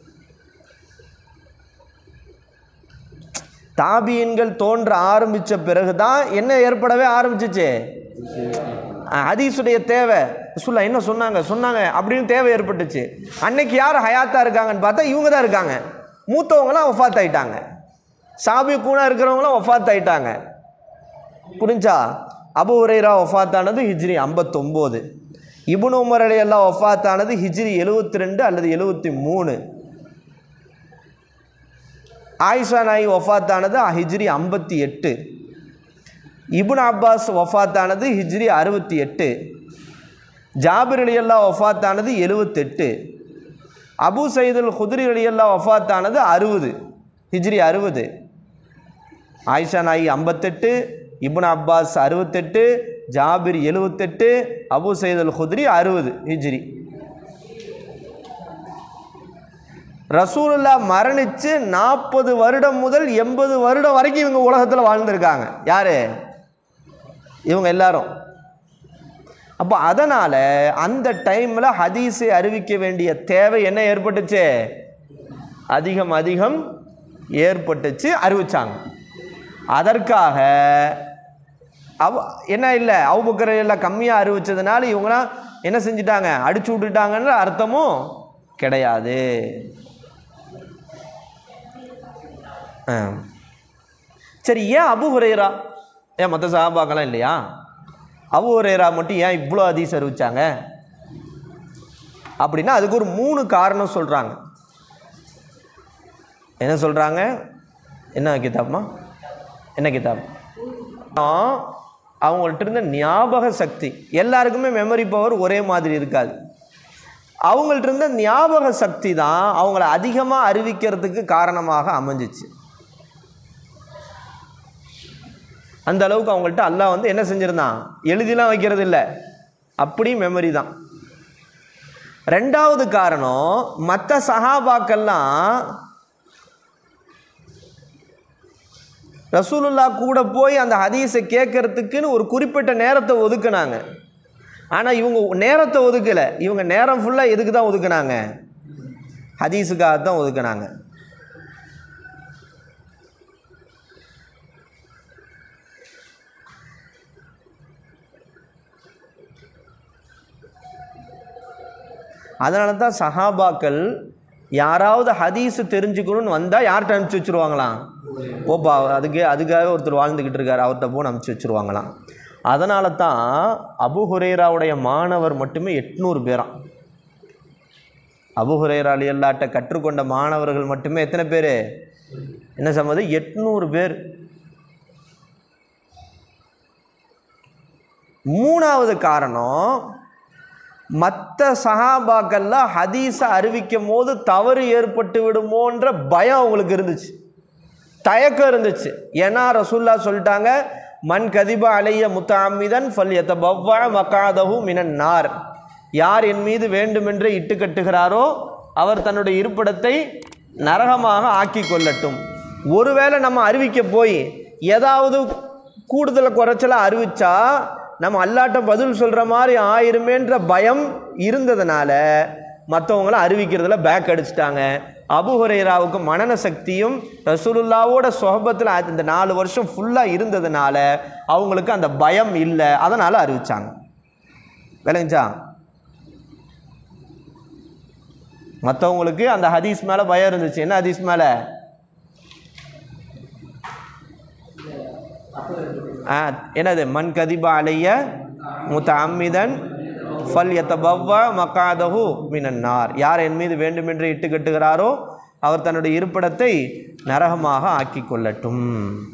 தாபியின்கள் தோன்ற ஆரம்பித்த பிறகு தான் என்ன ஏற்படவே ஆரம்பிச்சிச்சு, ஹதீஸுடைய தேவை. ரசூலுல்லாஹ் என்ன சொன்னாங்க சொன்னாங்க அப்படின்னு தேவை ஏற்பட்டுச்சு. அன்னைக்கு யார் ஹயாத்தாக இருக்காங்கன்னு பார்த்தா இவங்க தான் இருக்காங்க. மூத்தவங்களாம் வஃபாத் ஆயிட்டாங்க, சாபி கூனா இருக்கிறவங்களாம் வஃபாத் ஆயிட்டாங்க. புரிஞ்சா? அபூ ஹுரைரா வஃபாத்தானது ஹிஜ்ரி ஐம்பத்தொம்போது. இப்னு உமர் ரலியல்லாஹு வஃபாத்தானது ஹிஜ்ரி எழுபத்தி ரெண்டு அல்லது எழுபத்தி மூணு. ஆயிஷா நாயி வஃபாத்தானது ஹிஜ்ரி ஐம்பத்தி எட்டு. இப்னு அப்பாஸ் வஃபாத்தானது ஹிஜ்ரி அறுபத்தி எட்டு. ஜாபிர் ரலியல்லாஹு வஃபாத்தானது எழுபத்தெட்டு. அபூ சயீதுல் குத்ரி ரலியல்லாஹு வஃபாத்தானது அறுபது, ஹிஜ்ரி அறுபது. ஆயிஷா நாயி ஐம்பத்தெட்டு, இப்னு அப்பாஸ் அறுபத்தெட்டு, ஜாபிர் எழுபத்தெட்டு, அபூ சயீதுல் குத்ரி அறுபது ஹிஜ்ரி. ரசூலுல்லாஹ் மரணித்து நாற்பது வருடம் முதல் எண்பது வருடம் வரைக்கும் இவங்க உலகத்தில் வாழ்ந்துருக்காங்க. யார்? இவங்க எல்லாரும். அப்போ அதனால் அந்த டைமில் ஹதீஸை அறிவிக்க வேண்டிய தேவை என்ன ஏற்பட்டுச்சு, அதிகம் அதிகம் ஏற்பட்டுச்சு, அறிவிச்சாங்க. அதற்காக அவ என்ன இல்லை அபூபக்கர் எல்லாம் கம்மியாக அறிவித்ததுனால இவங்களாம் என்ன செஞ்சிட்டாங்க, அடிச்சு விட்டுட்டாங்கன்ற அர்த்தமும் கிடையாது. சரி, ஏன் அபூ ஹுரைரா, ஏன் மற்ற சஹாபாக்கெல்லாம் இல்லையா? அபூ ஹுரைரா மட்டும் ஏன் இவ்வளோ ஹதீஸ் அறிவிச்சாங்க அப்படின்னா அதுக்கு ஒரு மூணு காரணம் சொல்கிறாங்க. என்ன சொல்கிறாங்க? என்ன கிதாப்மா, என்ன கிதாப்? அவங்கள்ட்ட இருந்த ஞாபக சக்தி, எல்லாருக்குமே மெமரி பவர் ஒரே மாதிரி இருக்காது. அவங்கள்ட்ட இருந்த ஞாபக சக்தி தான் அவங்கள அதிகமாக அறிவிக்கிறதுக்கு காரணமாக அமைஞ்சிச்சு. அந்த அளவுக்கு அவங்கள்ட்ட அல்லாஹ் வந்து என்ன செஞ்சிருந்தான், எழுதிலாம் வைக்கிறது இல்லை, அப்படி மெமரி தான். ரெண்டாவது காரணம், மற்ற சஹாபாக்கெல்லாம் ரசூலுல்லாஹ் கூட போய் அந்த ஹதீஸை கேட்கறதுக்குன்னு ஒரு குறிப்பிட்ட நேரத்தை ஒதுக்குனாங்க. ஆனால் இவங்க நேரத்தை ஒதுக்கலை, இவங்க நேரம் ஃபுல்லாக எதுக்கு தான் ஒதுக்குனாங்க, ஹதீஸுக்காக தான் ஒதுக்குனாங்க. அதனால தான் சஹாபாக்கள் யாராவது ஹதீஸு தெரிஞ்சுக்கணும்னு வந்தால் யார்கிட்ட அனுப்பிச்சி வச்சுருவாங்களாம், ஓப்பா அதுக்கு அதுக்காக ஒருத்தர் வாழ்ந்துக்கிட்டு இருக்கார் அவர்கிட்ட போன்னு அனுப்பிச்சி வச்சுருவாங்களாம். அதனால தான் அபூ ஹுரைராவுடைய மாணவர் மட்டுமே எட்நூறு பேராம். அபூ ஹுரைரா ரலியல்லாஹு கற்றுக்கொண்ட மாணவர்கள் மட்டுமே எத்தனை பேர், என்ன சம்மது, எட்நூறு பேர். மூணாவது காரணம், மற்ற சஹாபாக்கள்லாம் ஹதீஸை அறிவிக்கும் போது தவறு ஏற்பட்டு விடுமோன்ற பயம் அவங்களுக்கு இருந்துச்சு, தயக்கம் இருந்துச்சு. ஏன்னா ரசூலுல்லாஹ் சொல்லிட்டாங்க, மன் கதிபா அலைய முத்தஅம்மிதன் ஃபல்யதபவ்வா மகாதஹு மினன் நார். யார் என் மீது வேண்டுமென்றே இட்டு கட்டுகிறாரோ அவர் தன்னுடைய இருப்பிடத்தை நரகமாக ஆக்கி கொள்ளட்டும். ஒருவேளை நம்ம அறிவிக்க போய் ஏதாவது கூடுதலை குறைச்சலாக அறிவிச்சா நம்ம அல்லாட்ட பதில் சொல்கிற மாதிரி ஆயிருமேன்ற பயம் இருந்ததுனால மற்றவங்களாம் அறிவிக்கிறதுல பேக் அடிச்சிட்டாங்க. அபூ ஹுரைராவுக்கு மனன சக்தியும் ரசூலுல்லாவோட சொஹபத்தில் இந்த நாலு வருஷம் ஃபுல்லாக இருந்ததுனால அவங்களுக்கு அந்த பயம் இல்லை, அதனால் அறிவிச்சாங்க. விளைஞ்சா? மற்றவங்களுக்கு அந்த ஹதீஸ் மேலே பயம் இருந்துச்சு. என்ன ஹதீஸ் மேலே? என்னது? மன் கதிபா அலைய முத்தஅம்மிதன் ஃபல்யதபவ்வா மகாதஹு மினன் நார். யார் என் மீது வேண்டுமென்று இட்டு கட்டுகிறாரோ அவர் தன்னுடைய இருப்பிடத்தை நரகமாக ஆக்கி கொள்ளட்டும்.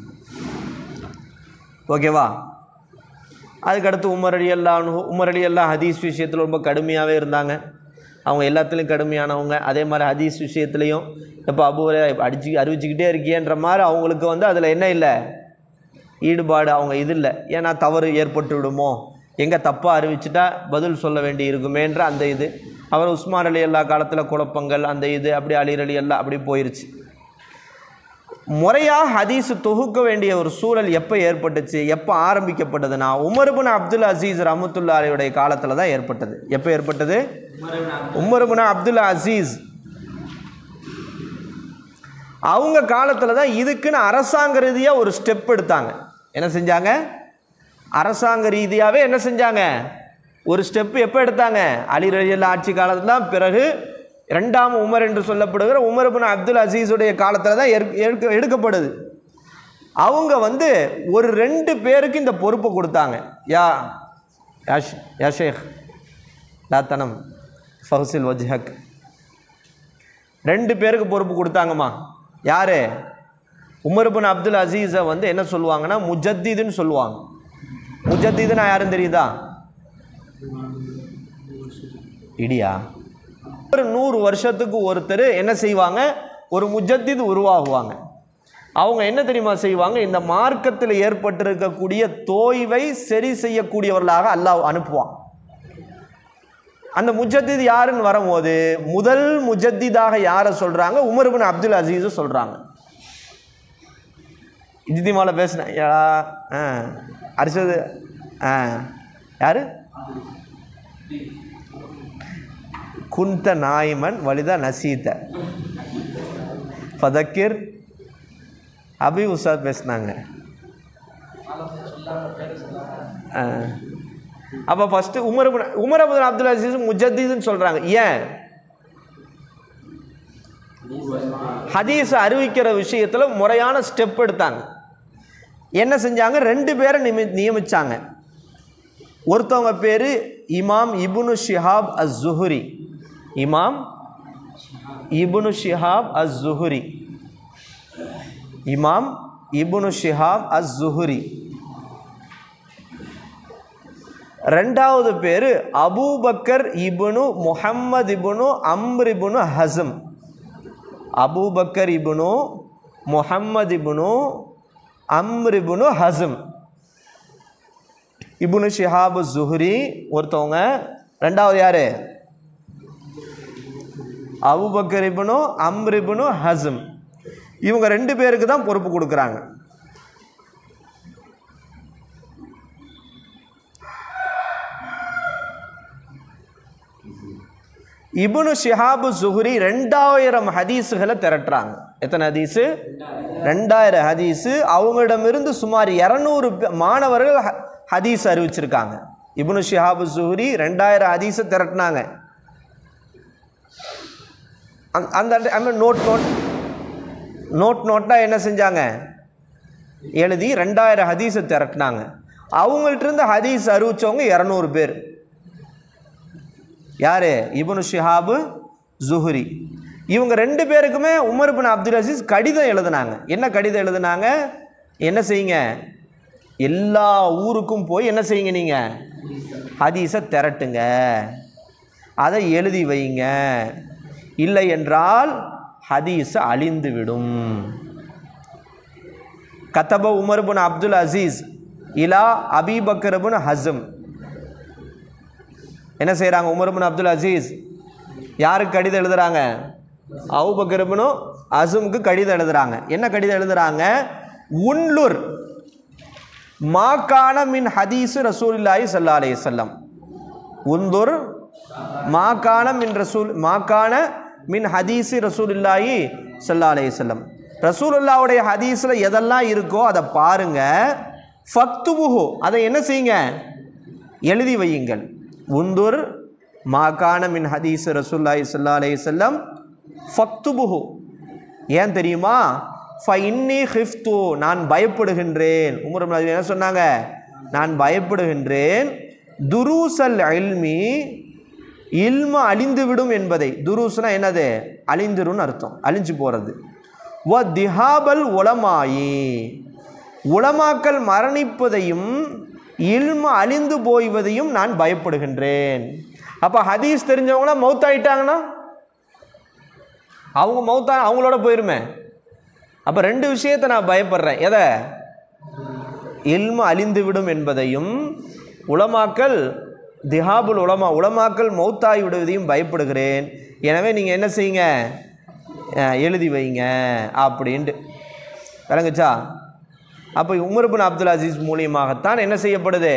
ஓகேவா? அதுக்கடுத்து உமர் ரலியல்லாஹு உமர் ரலியல்லாஹு ஹதீஸ் விஷயத்தில் ரொம்ப கடுமையாகவே இருந்தாங்க. அவங்க எல்லாத்துலேயும் கடுமையானவங்க. அதே மாதிரி ஹதீஸ் விஷயத்துலையும் இப்போ அபூ ஹுரைரா அடிச்சு அறிவிச்சுக்கிட்டே இருக்கியன்ற மாதிரி அவங்களுக்கு வந்து அதில் என்ன இல்லை, ஈடுபாடு, அவங்க இது இல்லை. ஏன்னா தவறு ஏற்பட்டு விடுமோ, எங்கே தப்பாக அறிவிச்சுட்டா பதில் சொல்ல வேண்டி இருக்குமேன்ற அந்த இது. அவர் உஸ்மான் ரலியல்லாஹு காலத்தில் குழப்பங்கள் அந்த இது அப்படி அலி ரலியல்லாஹு அப்படி போயிடுச்சு. முறையாக ஹதீஸ் தொகுக்க வேண்டிய ஒரு சூழல் எப்போ ஏற்பட்டுச்சு, எப்போ ஆரம்பிக்கப்பட்டதுன்னா உமர் இப்னு அப்துல் அசீஸ் ரஹ்மத்துல்லாஹி அலைஹி காலத்தில் தான் ஏற்பட்டது. எப்போ ஏற்பட்டது? உமர் இப்னு அப்துல் அசீஸ் அவங்க காலத்தில் தான் இதுக்குன்னு அரசாங்க ரீதியாக ஒரு ஸ்டெப் எடுத்தாங்க. என்ன செஞ்சாங்க? அரசாங்க ரீதியாகவே என்ன செஞ்சாங்க? ஒரு ஸ்டெப்பு எப்போ எடுத்தாங்க? அலி ரலியல்லாஹு ஆட்சி காலத்தில் தான். பிறகு ரெண்டாம் உமர் என்று சொல்லப்படுகிற உமர் இப்னு அப்துல் அசீஸுடைய காலத்தில் தான் எடுக்க எடுக்கப்படுது. அவங்க வந்து ஒரு ரெண்டு பேருக்கு இந்த பொறுப்பை கொடுத்தாங்க. யா யாஷ் யா ஷேக் லா தனம் ஃபஹ்சில் வஜ்ஹக், ரெண்டு பேருக்கு பொறுப்பு கொடுத்தாங்கம்மா. யார்? உமர் இப்னு அப்துல் அசீஸை வந்து என்ன சொல்லுவாங்கன்னா முஜத்திதுன்னு சொல்லுவாங்க. முஜத்திதுன்னா யாரும் தெரியுதா? இடியா ஒரு நூறு வருஷத்துக்கு ஒருத்தர் என்ன செய்வாங்க? ஒரு முஜத்தித் உருவாகுவாங்க. அவங்க என்ன தெரியுமா செய்வாங்க? இந்த மார்க்கத்தில் ஏற்பட்டிருக்கக்கூடிய தோய்வை சரி செய்யக்கூடியவர்களாக அல்லாஹ் அனுப்புவான். அந்த முஜத்தித் யாருன்னு வரும்போது முதல் முஜத்திதாக யாரை சொல்கிறாங்க? உமர் இப்னு அப்துல் அசீஸை சொல்கிறாங்க. இஜ்திமால பேசினேன் ஆ அரிசது ஆ யார்? குந்த நாய்மன் வலிதா நசீத்த ஃபதக்கிர் அபி உஸ்தாத் பேசினாங்க. அப்போ first Umar Umar ibn Abdul Aziz முஜத்திதுன்னு சொல்கிறாங்க. ஏன்? ஹதீஸ் அறிவிக்கிற விஷயத்தில் முறையான ஸ்டெப் எடுத்தாங்க. என்ன செஞ்சாங்க? ரெண்டு பேரை நிமி நியமித்தாங்க. ஒருத்தவங்க பேர் இமாம் இப்னு ஷிஹாப் அஸ்-ஸுஹ்ரி. இமாம் இப்னு ஷிஹாப் அஸ்-ஸுஹ்ரி. இமாம் இப்னு ஷிஹாப் அஸ்-ஸுஹ்ரி. ரெண்டாவது பேர் Abu Bakr ibn Muhammad ibn Amr ibn Hazm. Abu Bakr ibn Muhammad ibn Amr ibn Hazm. Ibn Shihab az Zuhri ஒருத்தவங்க. ரெண்டாவது யார்? Abu Bakr ibn Amr ibn Hazm. இவங்க ரெண்டு பேருக்கு தான் பொறுப்பு கொடுக்குறாங்க. இப்னு ஷிஹாப் அஸ்-ஸுஹ்ரி ரெண்டாயிரம் ஹதீஸுகளை திரட்டுறாங்க. எத்தனை ஹதீஸு? ரெண்டாயிரம் ஹதீஸு. அவங்களிடமிருந்து சுமார் இரநூறு மாணவர்கள் ஹதீஸ் அறிவிச்சிருக்காங்க. இப்னு ஷிஹாப் அஸ்-ஸுஹ்ரி ரெண்டாயிரம் ஹதீஸை திரட்டினாங்க. அந்த அந்த நோட் நோட் நோட் நோட்டாக என்ன செஞ்சாங்க? எழுதி ரெண்டாயிரம் ஹதீஸை திரட்டினாங்க. அவங்கள்ட்ட இருந்து ஹதீஸ் அறிவித்தவங்க இரநூறு பேர். யார்? இப்னு ஷிஹாப் ஸுஹ்ரி. இவங்க ரெண்டு பேருக்குமே உமர் இப்னு அப்துல் அசீஸ் கடிதம் எழுதினாங்க. என்ன கடிதம் எழுதினாங்க? என்ன செய்யுங்க? எல்லா ஊருக்கும் போய் என்ன செய்யுங்க? நீங்கள் ஹதீஸை திரட்டுங்க, அதை எழுதி வைங்க, இல்லை என்றால் ஹதீஸ் அழிந்துவிடும். கதப உமர் இப்னு அப்துல் அசீஸ் இலா அபி பக்கர் இப்னு ஹஸம். என்ன செய்கிறாங்க? உமர் இப்னு அப்துல் அசீஸ் யாருக்கு கடிதம் எழுதுறாங்க? அபூபக்கர் இப்னு ஹஸமுக்கு கடிதம் எழுதுறாங்க. என்ன கடிதம் எழுதுறாங்க? உன்லுர் மாகான மின் ஹதீஸ் ரசூலுல்லாஹி ஸல்லல்லாஹு அலைஹி வஸல்லம். உன்துர் மாகான மின் ரசூல் மாகான மின் ஹதீஸ் ரசூலுல்லாஹி ஸல்லல்லாஹு அலைஹி வஸல்லம். ரசூலுல்லாஹ்வுடைய ஹதீஸில் எதெல்லாம் இருக்கோ அதை பாருங்க. ஃபக்துபுஹு, அதை என்ன செய்யுங்க? எழுதி வையுங்கள். உன்துர் மாகான மின் ஹதீஸ் ரசூலுல்லாஹி ஸல்லல்லாஹு அலைஹி வஸல்லம் ஃபக்துபுஹு. ஏன் தெரியுமா? ஃபஇன்னி ஹிஃப்து, நான் பயப்படுகின்றேன். உமர் இப்னு அப்துல் என்ன சொன்னாங்க? நான் பயப்படுகின்றேன். துரூசல் இல்மி, இல்ம அழிந்துவிடும் என்பதை. துரூஸ்னா என்னது? அழிந்துருன்னு அர்த்தம், அழிஞ்சு போகிறது. வ திஹாபல் உலமாயி, உலமாக்கள் மரணிப்பதையும் இல்ம அழிந்து போய்வதையும் நான் பயப்படுகின்றேன். அப்போ ஹதீஸ் தெரிஞ்சவங்களாம் மௌத்தாயிட்டாங்கன்னா அவங்க மௌத்தா அவங்களோட போயிருமே. அப்போ ரெண்டு விஷயத்தை நான் பயப்படுறேன். எதை? இல்ம அழிந்து விடும் என்பதையும், உலமாக்கள் திஹாபுல் உலமா உலமாக்கள் மௌத்தாகி விடுவதையும் பயப்படுகிறேன். எனவே நீங்கள் என்ன செய்யுங்க? எழுதி வைங்க அப்படின்ட்டு. விளங்குச்சா? அப்போ உமர் இப்னு அப்துல் அசீஸ் மூலியமாகத்தான் என்ன செய்யப்படுது,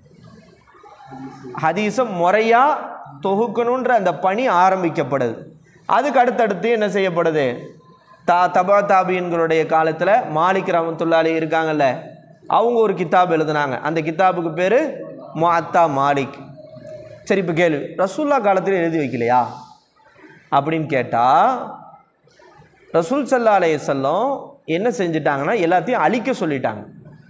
ஹதீஸை முறையாக தொகுக்கணுன்ற அந்த பணி ஆரம்பிக்கப்படுது. அதுக்கு அடுத்தடுத்து என்ன செய்யப்படுது, தா தபா தாபியன்களுடைய காலத்தில் மாலிக் ரஹ்மத்துல்லாஹி அலைஹி இருக்காங்கல்ல, அவங்க ஒரு கித்தாப் எழுதுனாங்க. அந்த கித்தாபுக்கு பேர் முஅத்தா மாலிக். சரி, இப்போ கேள்வி, ரசூல்லா காலத்தில் எழுதி வைக்கலையா அப்படின்னு கேட்டால், ரசூல் ஸல்லல்லாஹு அலைஹி வஸல்லம் என்ன செஞ்சிட்டாங்கன்னா எல்லாத்தையும் அழிக்க சொல்லிட்டாங்க.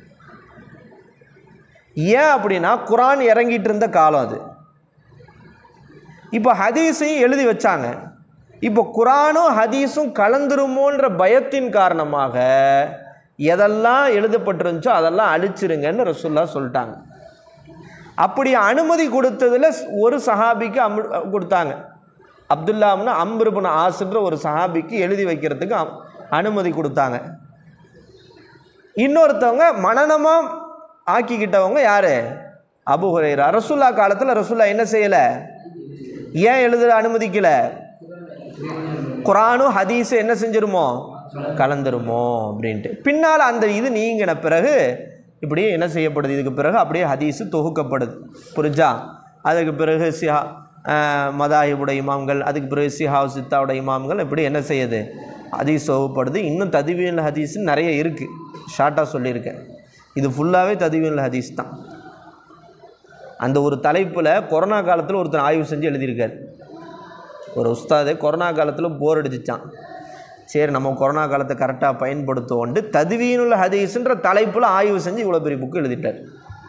ஏன் அப்படின்னா குர்ஆன் இறங்கிட்டு இருந்த காலம் அது. இப்போ ஹதீஸையும் எழுதி வச்சாங்க. இப்போ குர்ஆனும் ஹதீஸும் கலந்துருமோன்ற பயத்தின் காரணமாக எதெல்லாம் எழுதப்பட்டிருந்துச்சோ அதெல்லாம் அழிச்சிருங்கன்னு ரசூல்லா சொல்லிட்டாங்க. அப்படி அனுமதி கொடுத்ததில் ஒரு சஹாபிக்கு அம் கொடுத்தாங்க. அப்துல்லாம்னு அம்ர் இப்னு ஆஸ்ன்ற ஒரு சஹாபிக்கு எழுதி வைக்கிறதுக்கு அனுமதி கொடுத்தாங்க. இன்னொருத்தவங்க மனனமாக ஆக்கிக்கிட்டவங்க யார், அபூ ஹுரைரா. ரசூல்லா காலத்தில் ரசூல்லா என்ன செய்யலை, ஏன் எழுத அனுமதிக்கலை, குர்ஆனும் ஹதீஸு என்ன செஞ்சிருமோ கலந்துருமோ அப்படின்ட்டு. பின்னால் அந்த இது நீங்கின பிறகு இப்படி என்ன செய்யப்படுது, இதுக்கு பிறகு அப்படியே ஹதீஸு தொகுக்கப்படுது. புரிஞ்சா? அதுக்கு பிறகு சிஹா மதாஹிபுடைய இமாம்கள், அதுக்கு பிறகு சிஹா சித்தாவுடைய இமாம்கள் இப்படி என்ன செய்யுது, ஹதீஸ் தொகுப்படுது. இன்னும் தத்வீனுல் ஹதீஸ்ன்னு நிறைய இருக்குது, ஷார்ட்டாக சொல்லியிருக்கேன். இது ஃபுல்லாகவே தத்வீனுல் ஹதீஸ் தான். அந்த ஒரு தலைப்பில் கொரோனா காலத்தில் ஒருத்தர் ஆய்வு செஞ்சு எழுதியிருக்கார். ஒரு உஸ்தாது கொரோனா காலத்தில் போர் அடிச்சிச்சான். சரி, நம்ம கொரோனா காலத்தை கரெக்டாக பயன்படுத்துவோண்டு தத்வீனுல் ஹதீஸ்ன்ற தலைப்பில் ஆய்வு செஞ்சு இவ்வளோ பெரிய புக்கு எழுதிட்டார்.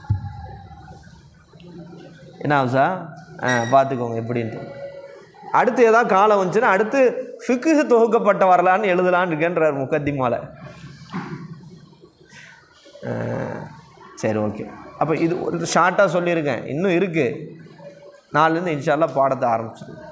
என்ன ஆகுசா? ஆ பார்த்துக்கோங்க எப்படின்ட்டு. அடுத்து ஏதாவது காலம் வந்துச்சுன்னா அடுத்து ஃபிக்ஹ் தொகுக்கப்பட்ட வரலான்னு எழுதலான்னு இருக்கேன்றார் முகத்திமால. சரி, ஓகே. அப்போ இது ஒரு ஷார்ட்டாக சொல்லியிருக்கேன், இன்னும் இருக்குது. நாலுலேருந்து இன்ஷா அல்லாஹ் பாடத்தை ஆரம்பிச்சிருக்கேன்.